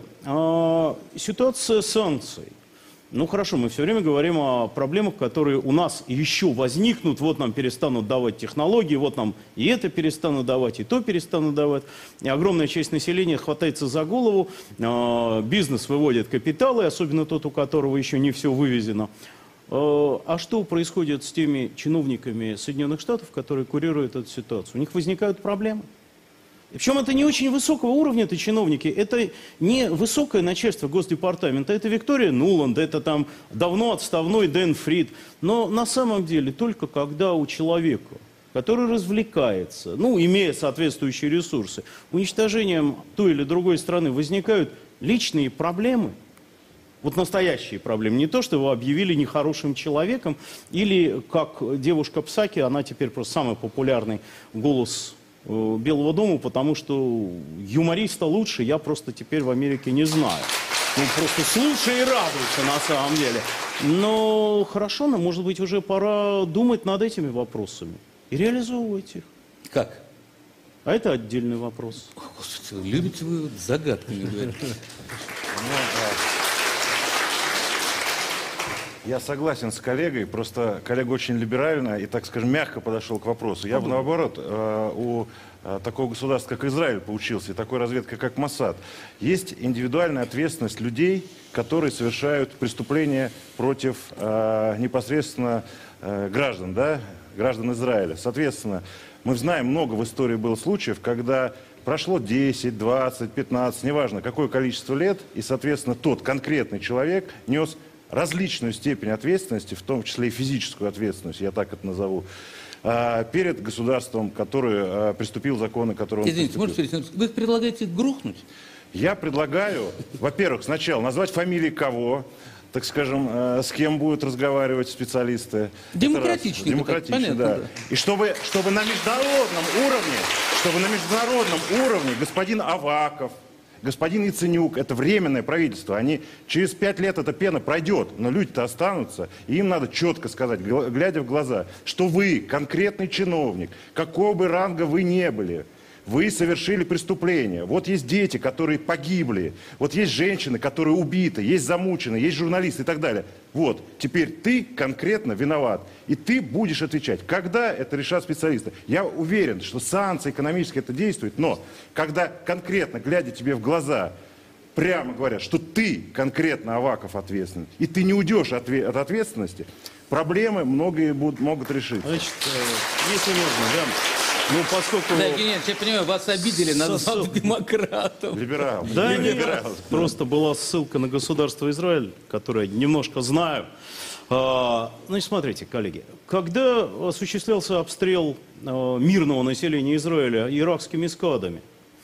Ситуация санкций. Ну хорошо, мы все время говорим о проблемах, которые у нас еще возникнут. Вот нам перестанут давать технологии, вот нам и это перестанут давать, и то перестанут давать. И огромная часть населения хватается за голову. Бизнес выводит капиталы, особенно тот, у которого еще не все вывезено. А что происходит с теми чиновниками Соединенных Штатов, которые курируют эту ситуацию? У них возникают проблемы. И причем это не очень высокого уровня, это чиновники, это не высокое начальство Госдепартамента, это Виктория Нуланд, это там давно отставной Дэн Фрид. Но на самом деле только когда у человека который развлекается, ну, имея соответствующие ресурсы, уничтожением той или другой страны возникают личные проблемы, вот настоящие проблемы. Не то, что его объявили нехорошим человеком, или как девушка Псаки, она теперь просто самый популярный голос Белого дома, потому что юмориста лучше я просто теперь в Америке не знаю. Ну, просто слушай и радуйся на самом деле. Но хорошо, нам, может быть, уже пора думать над этими вопросами и реализовывать их. Как? А это отдельный вопрос. Господи, любите вы загадками говорить. Я согласен с коллегой, просто коллега очень либерально и, так скажем, мягко подошел к вопросу. Я бы, наоборот, у такого государства, как Израиль, поучился, и такой разведкой, как Моссад. Есть индивидуальная ответственность людей, которые совершают преступления против непосредственно граждан, да, граждан Израиля. Соответственно, мы знаем, много в истории было случаев, когда прошло 10, 20, 15, неважно, какое количество лет, и, соответственно, тот конкретный человек нес различную степень ответственности, в том числе и физическую ответственность, я так это назову, перед государством, которое приступил законы, которые он Извините, можете, вы предлагаете грохнуть? Я предлагаю, во-первых, сначала назвать фамилии кого, так скажем, с кем будут разговаривать специалисты. Демократично. Демократично, да. И чтобы на международном уровне господин Аваков, господин Яценюк, это временное правительство, они через 5 лет эта пена пройдет, но люди-то останутся, и им надо четко сказать, глядя в глаза, что вы, конкретный чиновник, какого бы ранга вы не были, вы совершили преступление. Вот есть дети, которые погибли, вот есть женщины, которые убиты, есть замучены, есть журналисты и так далее. Вот, теперь ты конкретно виноват, и ты будешь отвечать. Когда это решат специалисты? Я уверен, что санкции экономически это действует, но когда конкретно, глядя тебе в глаза, прямо говорят, что ты конкретно, Аваков, ответственен, и ты не уйдешь от ответственности, проблемы многие могут решиться. Значит, если можно, да. Ну, поскольку... Да, Евгений, я понимаю, вас обидели, назвав демократом. Либерал. Да, либерал. Просто была ссылка на государство Израиль, которое немножко знаю. Значит, смотрите, коллеги, когда осуществлялся обстрел мирного населения Израиля иракскими складами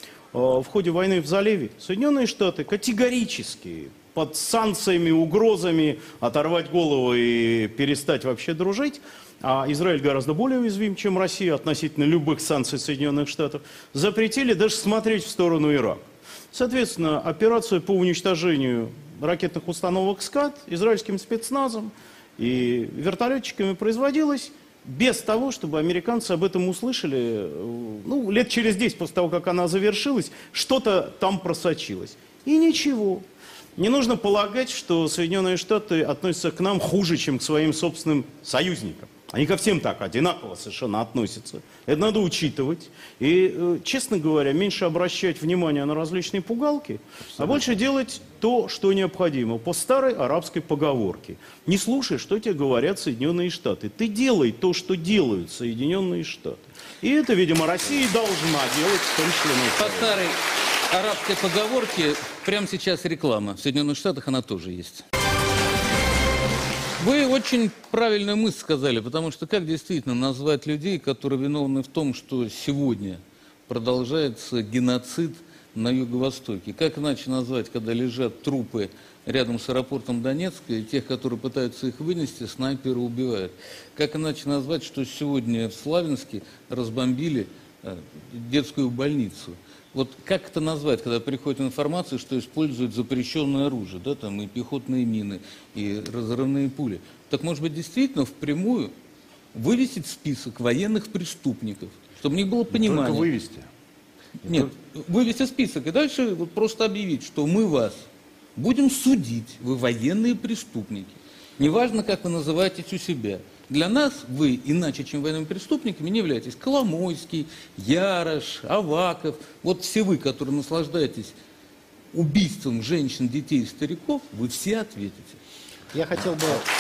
в ходе войны в заливе, Соединенные Штаты категорически под санкциями, угрозами оторвать голову и перестать вообще дружить, а Израиль гораздо более уязвим, чем Россия относительно любых санкций Соединенных Штатов, запретили даже смотреть в сторону Ирака. Соответственно, операция по уничтожению ракетных установок «Скат» израильским спецназом и вертолетчиками производилась без того, чтобы американцы об этом услышали, ну, лет через 10 после того, как она завершилась, что-то там просочилось. И ничего. Не нужно полагать, что Соединенные Штаты относятся к нам хуже, чем к своим собственным союзникам. Они ко всем так одинаково совершенно относятся. Это надо учитывать. И, честно говоря, меньше обращать внимание на различные пугалки, а больше делать то, что необходимо. По старой арабской поговорке. Не слушай, что тебе говорят Соединенные Штаты. Ты делай то, что делают Соединенные Штаты. И это, видимо, Россия должна делать, в том числе на По старой арабской поговорке прямо сейчас реклама. В Соединенных Штатах она тоже есть. Вы очень правильную мысль сказали, потому что как действительно назвать людей, которые виновны в том, что сегодня продолжается геноцид на Юго-Востоке? Как иначе назвать, когда лежат трупы рядом с аэропортом Донецка, и тех, которые пытаются их вынести, снайперы убивают? Как иначе назвать, что сегодня в Славянске разбомбили детскую больницу? Вот как это назвать, когда приходит информация, что используют запрещенное оружие, да, там и пехотные мины, и разрывные пули? Так, может быть, действительно впрямую вывесить список военных преступников, чтобы у них было понимание. Только вывести. Нет, вывести список и дальше вот просто объявить, что мы вас будем судить, вы военные преступники. Неважно, как вы называетесь у себя. Для нас вы, иначе, чем военными преступниками, не являетесь. Коломойский, Ярош, Аваков. Вот все вы, которые наслаждаетесь убийством женщин, детей и стариков, вы все ответите. Я хотел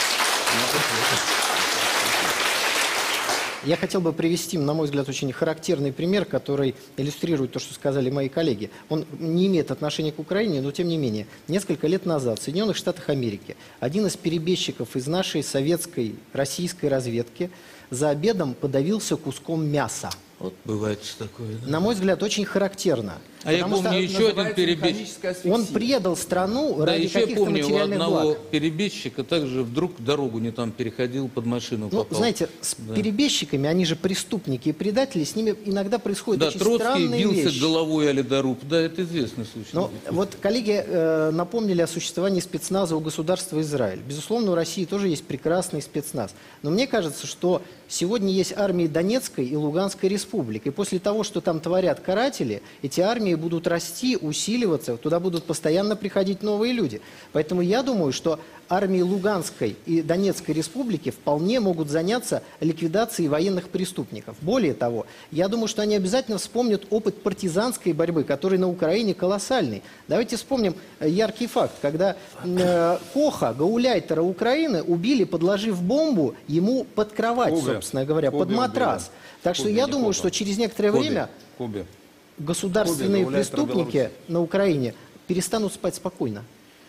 бы привести, на мой взгляд, очень характерный пример, который иллюстрирует то, что сказали мои коллеги. Он не имеет отношения к Украине, но тем не менее. Несколько лет назад в Соединенных Штатах Америки один из перебежчиков из нашей советской, российской разведки за обедом подавился куском мяса. Вот бывает такое. Да? На мой взгляд, очень характерно. А я помню еще один перебежчик. Он предал страну Да, ради еще я каких-то помню, у материальных одного благ. перебежчика также вдруг дорогу не там переходил, под машину Ну, попал. знаете, с перебежчиками, они же преступники и предатели, с ними иногда происходят Да, очень Троцкий странные бился вещи. головой о ледоруб. Да, это известный случай. Но вот коллеги напомнили о существовании спецназа у государства Израиль. Безусловно, у России тоже есть прекрасный спецназ. Но мне кажется, что сегодня есть армии Донецкой и Луганской республик. И после того, что там творят каратели, эти армии будут расти, усиливаться, туда будут постоянно приходить новые люди. Поэтому я думаю, что армии Луганской и Донецкой республики вполне могут заняться ликвидацией военных преступников. Более того, я думаю, что они обязательно вспомнят опыт партизанской борьбы, который на Украине колоссальный. Давайте вспомним яркий факт, когда Коха, гауляйтера Украины, убили, подложив бомбу ему под кровать, собственно говоря, под матрас. Так что я думаю, что через некоторое время государственные преступники на Украине перестанут спать спокойно.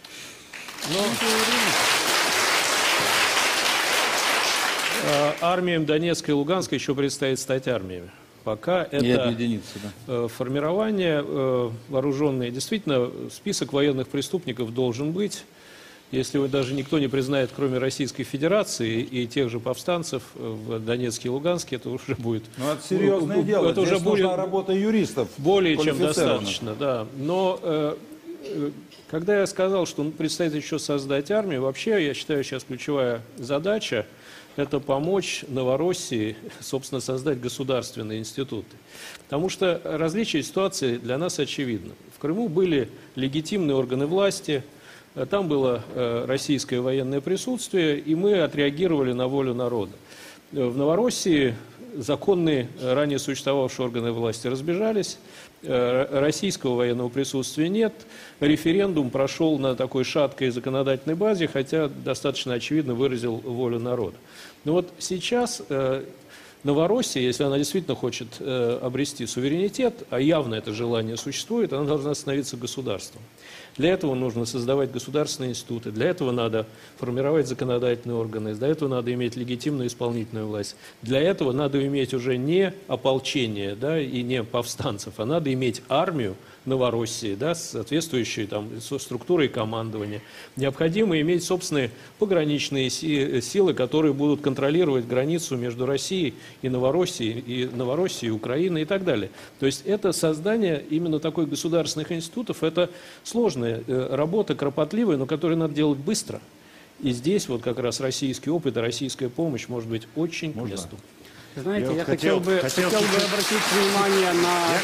Армиям Донецкой и Луганской еще предстоит стать армиями. Пока это формирование вооруженное. Действительно, список военных преступников должен быть. Если его даже никто не признает, кроме Российской Федерации и тех же повстанцев в Донецке и Луганске, это уже будет... Ну, это серьезное дело. Это здесь уже будет работа юристов. более чем достаточно, да. Но когда я сказал, что предстоит еще создать армию, вообще, я считаю, сейчас ключевая задача – это помочь Новороссии, собственно, создать государственные институты. Потому что различие ситуации для нас очевидно. В Крыму были легитимные органы власти, там было российское военное присутствие, и мы отреагировали на волю народа. В Новороссии законные, ранее существовавшие органы власти разбежались, российского военного присутствия нет, референдум прошел на такой шаткой законодательной базе, хотя достаточно очевидно выразил волю народа. Но вот сейчас Новороссия, если она действительно хочет обрести суверенитет, а явно это желание существует, она должна становиться государством. Для этого нужно создавать государственные институты, для этого надо формировать законодательные органы, для этого надо иметь легитимную исполнительную власть. Для этого надо иметь уже не ополчение, да, и не повстанцев, а надо иметь армию Новороссии, да, с соответствующей там структурой командования. Необходимо иметь собственные пограничные силы, которые будут контролировать границу между Россией и Новороссией, Украиной и так далее. То есть это создание именно такой государственных институтов, это сложная работа, кропотливая, но которую надо делать быстро. И здесь вот как раз российский опыт и российская помощь может быть очень к месту. Знаете, я хотел бы обратить внимание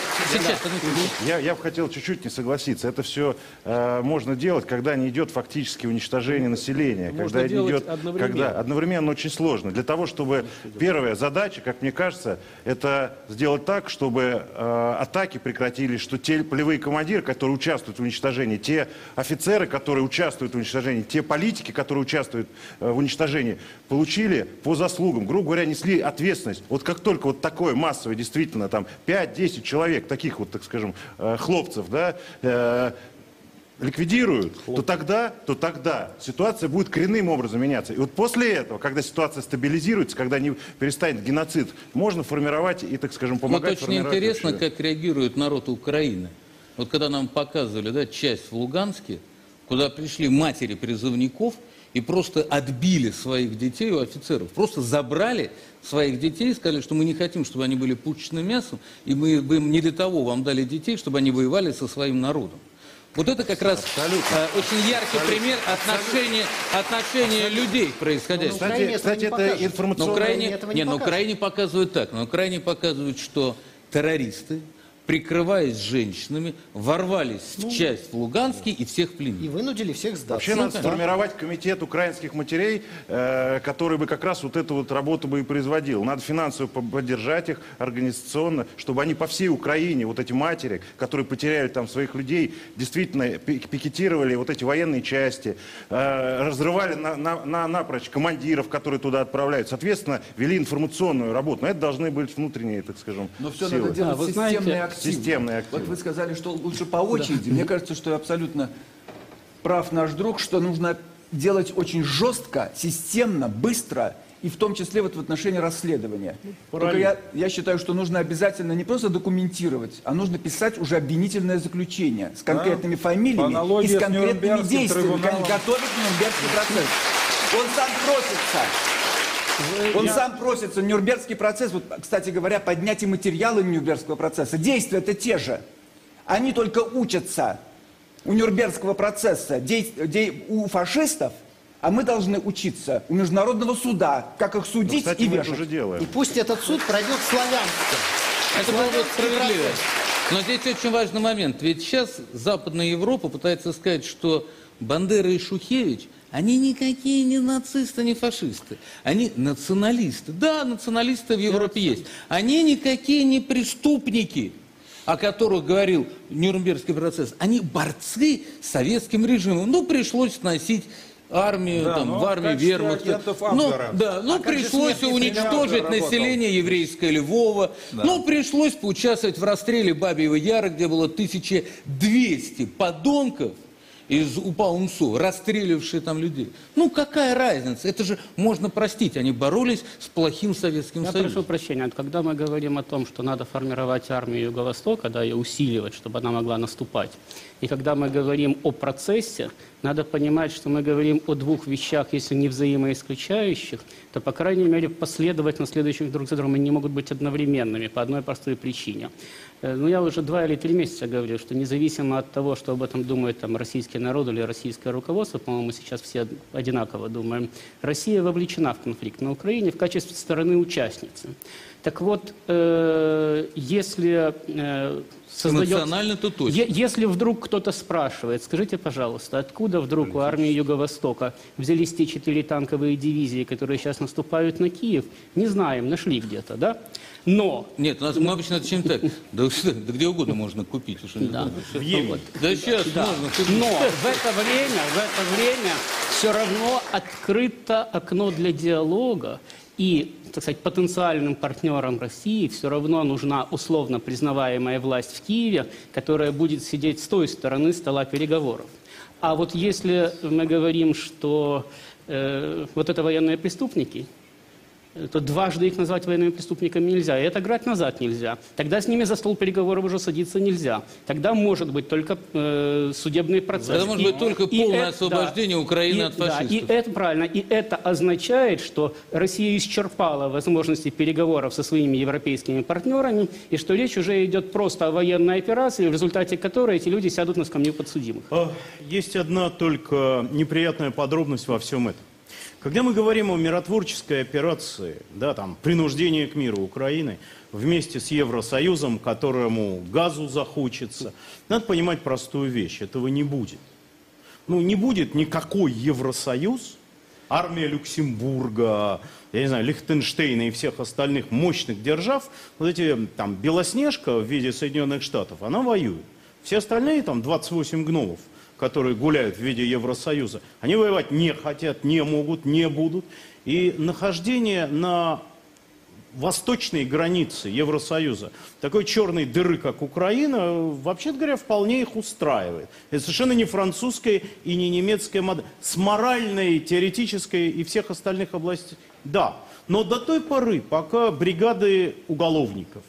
на... Я бы хотел чуть-чуть не согласиться. Это все можно делать, когда не идет фактически уничтожение населения. Можно когда делать идет, одновременно. Когда одновременно очень сложно. Для того, чтобы первая задача, как мне кажется, это сделать так, чтобы атаки прекратились, что те полевые командиры, которые участвуют в уничтожении, те офицеры, которые участвуют в уничтожении, те политики, которые участвуют в уничтожении, получили по заслугам, грубо говоря, несли ответственность. Вот как только вот такое массовое, действительно, там 5-10 человек, таких вот, так скажем, хлопцев, да, ликвидируют, то тогда ситуация будет коренным образом меняться. И вот после этого, когда ситуация стабилизируется, когда не перестанет геноцид, можно формировать и, так скажем, помогать формировать. Но очень интересно, вообще. как реагирует народ Украины. Вот когда нам показывали, да, часть в Луганске, куда пришли матери призывников и просто отбили своих детей у офицеров. Просто забрали своих детей и сказали, что мы не хотим, чтобы они были пушечным мясом, и мы не для того вам дали детей, чтобы они воевали со своим народом. Вот это как раз очень яркий пример отношения людей к происходящему. Кстати, это информационное... На Украине показывают так. На Украине показывают, что террористы, прикрываясь женщинами, ворвались в часть в Луганске и всех пленили. И вынудили всех сдаться. Вообще надо сформировать комитет украинских матерей, который бы как раз вот эту вот работу бы и производил. Надо финансово поддержать их, организационно, чтобы они по всей Украине, вот эти матери, которые потеряли там своих людей, действительно пикетировали вот эти военные части, разрывали напрочь командиров, которые туда отправляют. Соответственно, вели информационную работу. Но это должны быть внутренние, так скажем, Но все силы. надо делать системные активы. Системные активы. Вот вы сказали, что лучше по очереди. Мне кажется, что абсолютно прав наш друг, что нужно делать очень жестко, системно, быстро и в том числе вот в отношении расследования. Только я считаю, что нужно обязательно не просто документировать, а нужно писать уже обвинительное заключение с конкретными фамилиями и с конкретными действиями, готовить Нюрнбергский процесс. Он сам просится. Он сам просится. Нюрнбергский процесс, вот, кстати говоря, поднять и материалы Нюрнбергского процесса. Действия-то те же. Они только учатся у Нюрнбергского процесса, у фашистов, а мы должны учиться у международного суда, как их судить и вешать. И пусть этот суд пройдет славянски. Это было бы справедливо. Но здесь очень важный момент. Ведь сейчас Западная Европа пытается сказать, что Бандера и Шухевич, они никакие не нацисты, не фашисты. Они националисты. Да, националисты в Европе есть. Они никакие не преступники, о которых говорил Нюрнбергский процесс. Они борцы с советским режимом. Ну, пришлось носить армию, да, там, в армии вермахта. Пришлось уничтожить население еврейское Львова. Да. Ну, пришлось поучаствовать в расстреле Бабьего Яра, где было 1200 подонков из УПА-УНСО, расстреливавшие там людей. Ну, какая разница? Это же можно простить. Они боролись с плохим Советским Союзом. Я прошу прощения. Когда мы говорим о том, что надо формировать армию Юго-Востока, да, и усиливать, чтобы она могла наступать, и когда мы говорим о процессе, надо понимать, что мы говорим о двух вещах, если не взаимоисключающих, то, по крайней мере, последовательно следующих друг за другом они не могут быть одновременными по одной простой причине. Ну, я уже 2 или 3 месяца говорю, что независимо от того, что об этом думает там, российский народ или российское руководство, по-моему, сейчас все одинаково думаем, Россия вовлечена в конфликт на Украине в качестве стороны-участницы. Так вот, если если вдруг кто-то спрашивает, скажите, пожалуйста, откуда вдруг у армии Юго-Востока взялись те 4 танковые дивизии, которые сейчас наступают на Киев, не знаем, нашли где-то, да? Но... Нет, мы обычно отвечаем так, да где угодно можно купить. Да, сейчас можно купить. Но в это время все равно открыто окно для диалога, и, так сказать, потенциальным партнерам России все равно нужна условно признаваемая власть в Киеве, которая будет сидеть с той стороны стола переговоров. А вот если мы говорим, что вот это военные преступники, то дважды их назвать военными преступниками нельзя. И это играть назад нельзя. Тогда с ними за стол переговоров уже садиться нельзя. Тогда может быть только судебный процесс. Тогда может быть только полное освобождение Украины от фашистов. Да, и это правильно. И это означает, что Россия исчерпала возможности переговоров со своими европейскими партнерами, и что речь уже идет просто о военной операции, в результате которой эти люди сядут на скамью подсудимых. Есть одна только неприятная подробность во всем этом. Когда мы говорим о миротворческой операции, да, там, принуждение к миру Украины вместе с Евросоюзом, которому газу захочется, надо понимать простую вещь. Этого не будет. Ну, не будет никакой Евросоюз, армия Люксембурга, я не знаю, Лихтенштейна и всех остальных мощных держав, вот эти, там, Белоснежка в виде Соединенных Штатов, она воюет. Все остальные, там, 28 гномов, которые гуляют в виде Евросоюза, они воевать не хотят, не могут, не будут. И нахождение на восточной границе Евросоюза такой черной дыры, как Украина, вообще-то говоря, вполне их устраивает. Это совершенно не французская и не немецкая модель. С моральной, теоретической и всех остальных областей, да. Но до той поры, пока бригады уголовников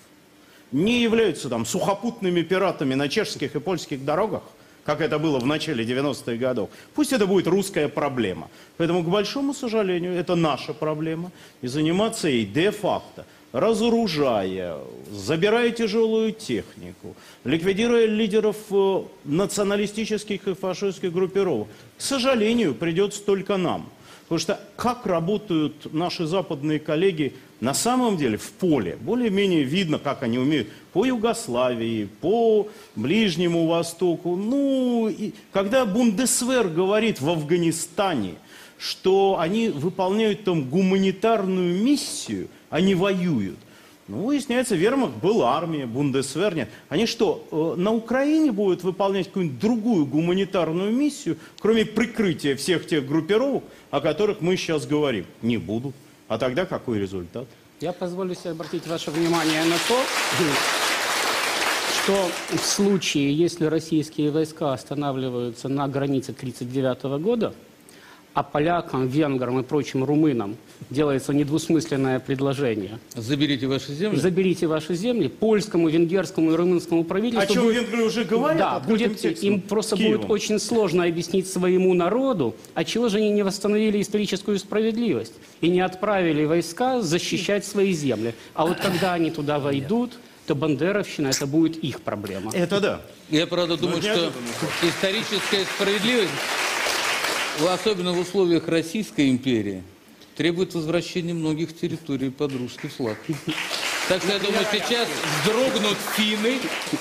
не являются там сухопутными пиратами на чешских и польских дорогах, как это было в начале 90-х годов. Пусть это будет русская проблема. Поэтому, к большому сожалению, это наша проблема. И заниматься ей де-факто, разоружая, забирая тяжелую технику, ликвидируя лидеров националистических и фашистских группировок, к сожалению, придется только нам. Потому что как работают наши западные коллеги на самом деле в поле, более-менее видно, как они умеют по Югославии, по Ближнему Востоку. Ну, и когда Бундесвер говорит в Афганистане, что они выполняют там гуманитарную миссию, они воюют. Ну, выясняется, вермахт был армия, Бундесвер нет. Они что, на Украине будут выполнять какую-нибудь другую гуманитарную миссию, кроме прикрытия всех тех группировок, о которых мы сейчас говорим? Не будут. А тогда какой результат? Я позволю себе обратить ваше внимание на то, что в случае, если российские войска останавливаются на границе 1939 года, а полякам, венграм и прочим румынам делается недвусмысленное предложение. Заберите ваши земли? Заберите ваши земли. Польскому, венгерскому и румынскому правительству... О чем венгры уже говорят? Да, будет, им просто будет очень сложно объяснить своему народу, отчего же они не восстановили историческую справедливость и не отправили войска защищать свои земли. А вот когда они туда войдут, то бандеровщина — это будет их проблема. Это да. Я, правда, думаю, что историческая справедливость, особенно в условиях Российской империи, требует возвращения многих территорий под русский флаг. Так что я думаю, сейчас вздрогнут финны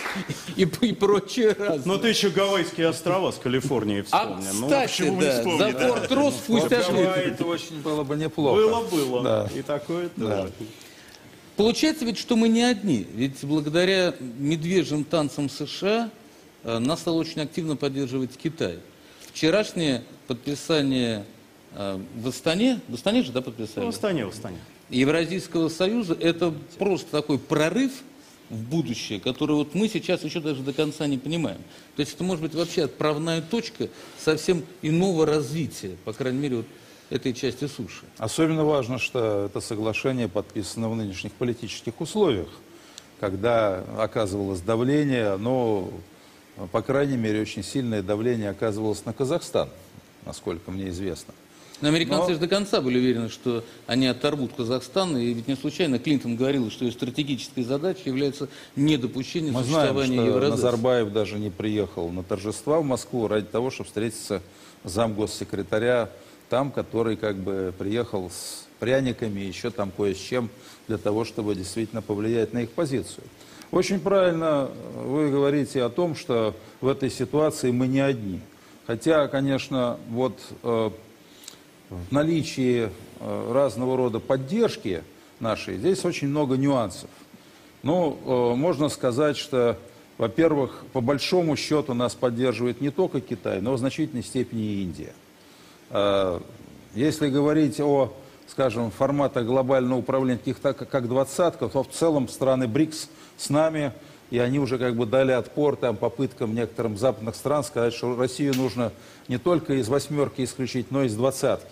и прочие разные. Но ты еще Гавайские острова с Калифорнией вспомни. Кстати, да, за Форт Росс пусть ответит. Это очень было бы неплохо. Было. Да. И такое тоже. Да. Получается ведь, что мы не одни. Ведь благодаря медвежьим танцам США нас стал очень активно поддерживать Китай. Вчерашнее подписание в Астане же, да, подписали? В Астане. Евразийского союза — это просто такой прорыв в будущее, который вот мы сейчас еще даже до конца не понимаем. То есть это может быть вообще отправная точка совсем иного развития, по крайней мере, вот этой части суши. Особенно важно, что это соглашение подписано в нынешних политических условиях, когда оказывалось давление, но, по крайней мере, очень сильное давление оказывалось на Казахстан, насколько мне известно. Но американцы же до конца были уверены, что они оторвут Казахстан, и ведь не случайно Клинтон говорил, что ее стратегической задачей является недопущение существования Евразии. Мы знаем, что Назарбаев даже не приехал на торжества в Москву ради того, чтобы встретиться с замгоссекретаря там, который как бы приехал с пряниками, еще там кое с чем, для того, чтобы действительно повлиять на их позицию. Очень правильно вы говорите о том, что в этой ситуации мы не одни. Хотя, конечно, вот в наличии разного рода поддержки нашей здесь очень много нюансов. Ну, можно сказать, что, во-первых, по большому счету нас поддерживает не только Китай, но в значительной степени и Индия. Если говорить о, скажем, форматах глобального управления, таких как двадцатка, то в целом страны БРИКС с нами, и они уже как бы дали отпор там, попыткам некоторым западных стран сказать, что Россию нужно не только из восьмерки исключить, но и из двадцатки.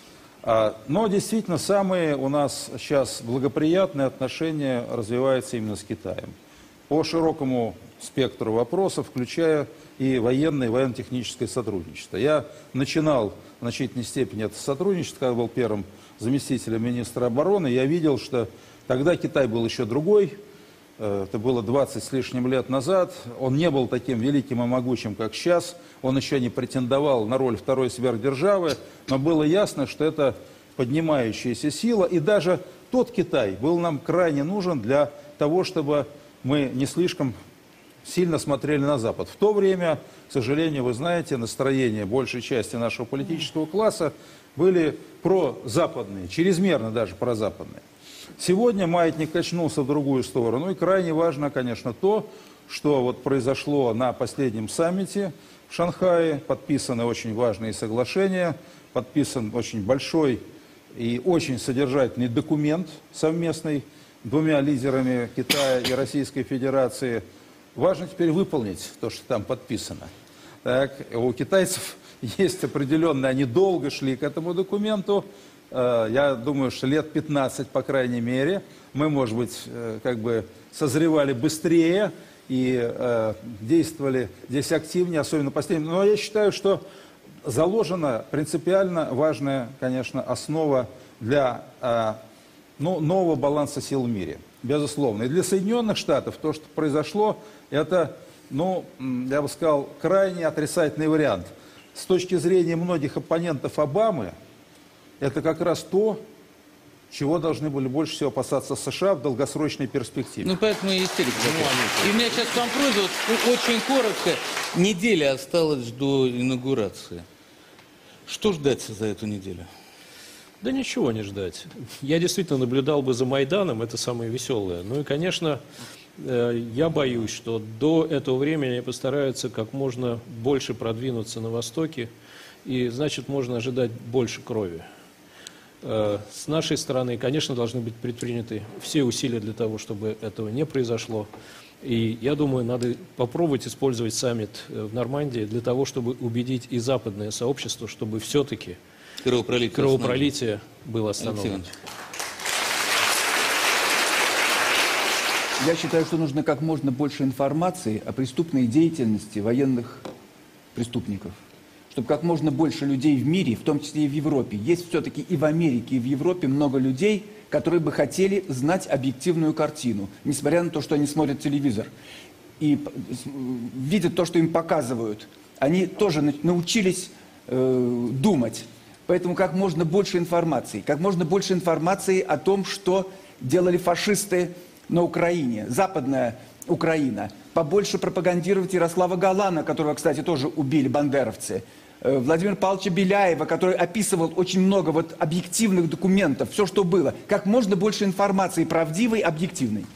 Но действительно самые у нас сейчас благоприятные отношения развиваются именно с Китаем. По широкому спектру вопросов, включая и военное, и военно-техническое сотрудничество. Я начинал в значительной степени это сотрудничество, когда был первым заместителем министра обороны. Я видел, что тогда Китай был еще другой. Это было 20 с лишним лет назад. Он не был таким великим и могучим, как сейчас. Он еще не претендовал на роль второй сверхдержавы. Но было ясно, что это поднимающаяся сила. И даже тот Китай был нам крайне нужен для того, чтобы мы не слишком сильно смотрели на Запад. В то время, к сожалению, вы знаете, настроения большей части нашего политического класса были прозападные, чрезмерно даже прозападные. Сегодня маятник качнулся в другую сторону, и крайне важно, конечно, то, что вот произошло на последнем саммите в Шанхае. Подписаны очень важные соглашения, подписан очень большой и очень содержательный документ совместный двумя лидерами Китая и Российской Федерации. Важно теперь выполнить то, что там подписано. Так, у китайцев есть определенные, они долго шли к этому документу. Я думаю, что лет 15, по крайней мере, мы, может быть, как бы созревали быстрее и действовали здесь активнее, особенно последним. Но я считаю, что заложена принципиально важная, конечно, основа для нового баланса сил в мире, безусловно. И для Соединенных Штатов то, что произошло, это, я бы сказал, крайне отрицательный вариант. С точки зрения многих оппонентов Обамы, это как раз то, чего должны были больше всего опасаться США в долгосрочной перспективе. Ну, поэтому и истерика. И у меня сейчас к вам просьба, очень коротко, неделя осталась до инаугурации. Что ждать за эту неделю? Да ничего не ждать. Я действительно наблюдал бы за Майданом, это самое веселое. Ну и, конечно, я боюсь, что до этого времени они постараются как можно больше продвинуться на Востоке, и, значит, можно ожидать больше крови. С нашей стороны, конечно, должны быть предприняты все усилия для того, чтобы этого не произошло. И я думаю, надо попробовать использовать саммит в Нормандии для того, чтобы убедить и западное сообщество, чтобы все-таки кровопролитие было остановлено. Я считаю, что нужно как можно больше информации о преступной деятельности военных преступников. Чтобы как можно больше людей в мире, в том числе и в Европе, есть все-таки и в Америке, и в Европе много людей, которые бы хотели знать объективную картину, несмотря на то, что они смотрят телевизор и видят то, что им показывают. Они тоже научились думать. Поэтому как можно больше информации о том, что делали фашисты на Украине, Западная Украина. Побольше пропагандировать Ярослава Галана, которого, кстати, тоже убили бандеровцы. Владимира Павловича Беляева, который описывал очень много вот объективных документов, все, что было. Как можно больше информации правдивой, объективной.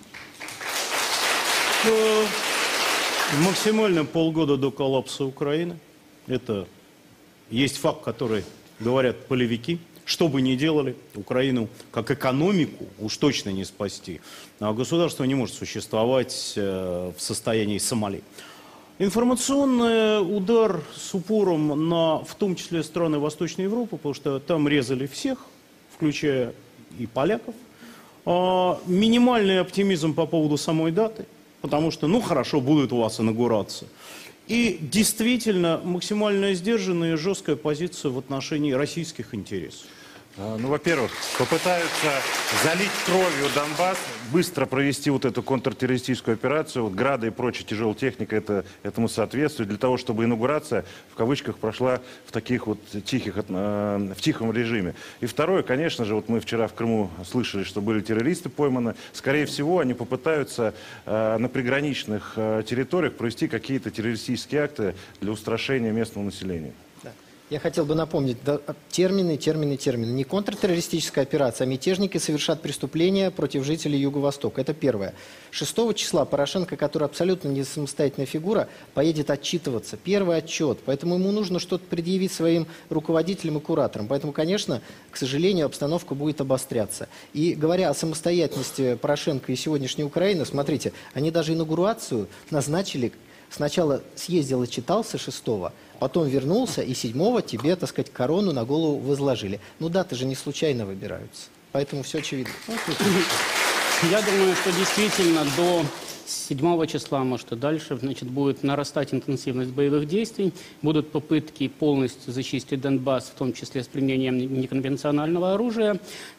Максимально полгода до коллапса Украины. Это есть факт, который говорят полевики. Что бы ни делали, Украину как экономику уж точно не спасти. А государство не может существовать в состоянии Сомали. Информационный удар с упором на, в том числе, страны Восточной Европы, потому что там резали всех, включая и поляков. Минимальный оптимизм по поводу самой даты, потому что, ну хорошо, будет у вас инаугурация. И действительно максимально сдержанная и жесткая позиция в отношении российских интересов. Ну, во-первых, попытаются залить кровью Донбасс, быстро провести вот эту контртеррористическую операцию, вот грады и прочая тяжелая техника этому соответствует, для того, чтобы инаугурация, в кавычках, прошла в таких вот в тихом режиме. И второе, конечно же, вот мы вчера в Крыму слышали, что были террористы пойманы, скорее всего, они попытаются на приграничных территориях провести какие-то террористические акты для устрашения местного населения. Я хотел бы напомнить, термины. Не контртеррористическая операция, а мятежники совершат преступления против жителей Юго-Востока. Это первое. 6 числа Порошенко, который абсолютно не самостоятельная фигура, поедет отчитываться. Первый отчет. Поэтому ему нужно что-то предъявить своим руководителям и кураторам. Поэтому, конечно, к сожалению, обстановка будет обостряться. И говоря о самостоятельности Порошенко и сегодняшней Украины, смотрите, они даже инаугурацию назначили. Сначала съездил и читался 6-го, потом вернулся, и 7-го тебе, так сказать, корону на голову возложили. Ну даты же не случайно выбираются. Поэтому все очевидно. Я думаю, что действительно до 7 числа, может и дальше, значит, будет нарастать интенсивность боевых действий, будут попытки полностью зачистить Донбасс, в том числе с применением неконвенционального оружия.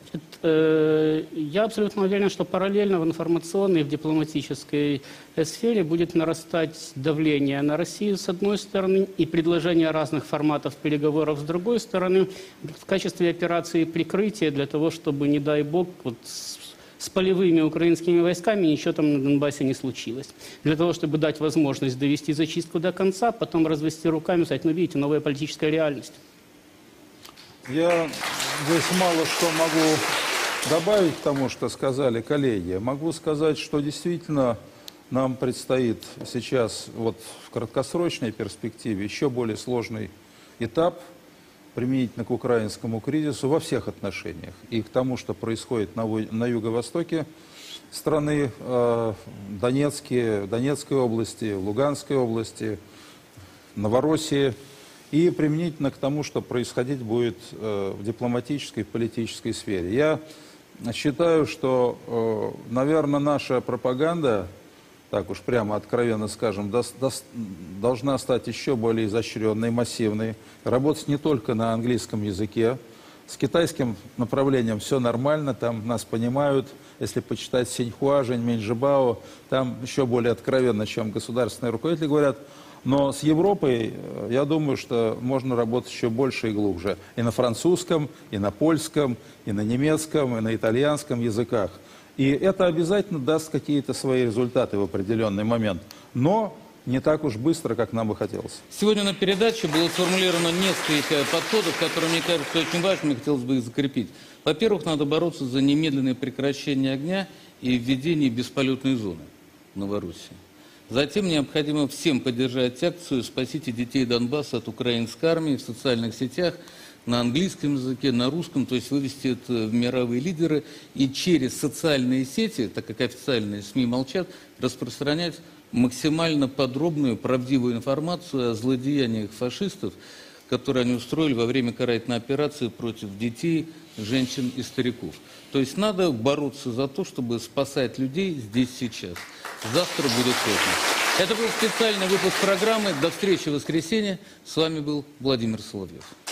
Я абсолютно уверен, что параллельно в информационной и в дипломатической сфере будет нарастать давление на Россию с одной стороны и предложение разных форматов переговоров с другой стороны в качестве операции прикрытия для того, чтобы, не дай бог, вот с полевыми украинскими войсками ничего там на Донбассе не случилось. Для того, чтобы дать возможность довести зачистку до конца, потом развести руками и сказать, ну видите, новая политическая реальность. Я здесь мало что могу добавить к тому, что сказали коллеги. Могу сказать, что действительно нам предстоит сейчас вот в краткосрочной перспективе еще более сложный этап применительно к украинскому кризису во всех отношениях. И к тому, что происходит на юго-востоке страны, Донецкой области, Луганской области, Новороссии, и применительно к тому, что происходить будет в дипломатической и политической сфере. Я считаю, что, наверное, наша пропаганда, так уж прямо откровенно скажем, должна стать еще более изощренной, массивной, работать не только на английском языке. С китайским направлением все нормально, там нас понимают. Если почитать Синьхуа, Жэньминь Жибао, там еще более откровенно, чем государственные руководители говорят. Но с Европой, я думаю, что можно работать еще больше и глубже. И на французском, и на польском, и на немецком, и на итальянском языках. И это обязательно даст какие-то свои результаты в определенный момент. Но не так уж быстро, как нам бы хотелось. Сегодня на передаче было сформулировано несколько подходов, которые, мне кажется, очень важными, хотелось бы их закрепить. Во-первых, надо бороться за немедленное прекращение огня и введение бесполетной зоны в Новороссии. Затем необходимо всем поддержать акцию «Спасите детей Донбасса от украинской армии» в социальных сетях, на английском языке, на русском, то есть вывести это в мировые лидеры и через социальные сети, так как официальные СМИ молчат, распространять максимально подробную, правдивую информацию о злодеяниях фашистов, которые они устроили во время карательной операции против детей, женщин и стариков. То есть надо бороться за то, чтобы спасать людей здесь сейчас. Завтра будет поздно. Это был специальный выпуск программы. До встречи в воскресенье. С вами был Владимир Соловьев.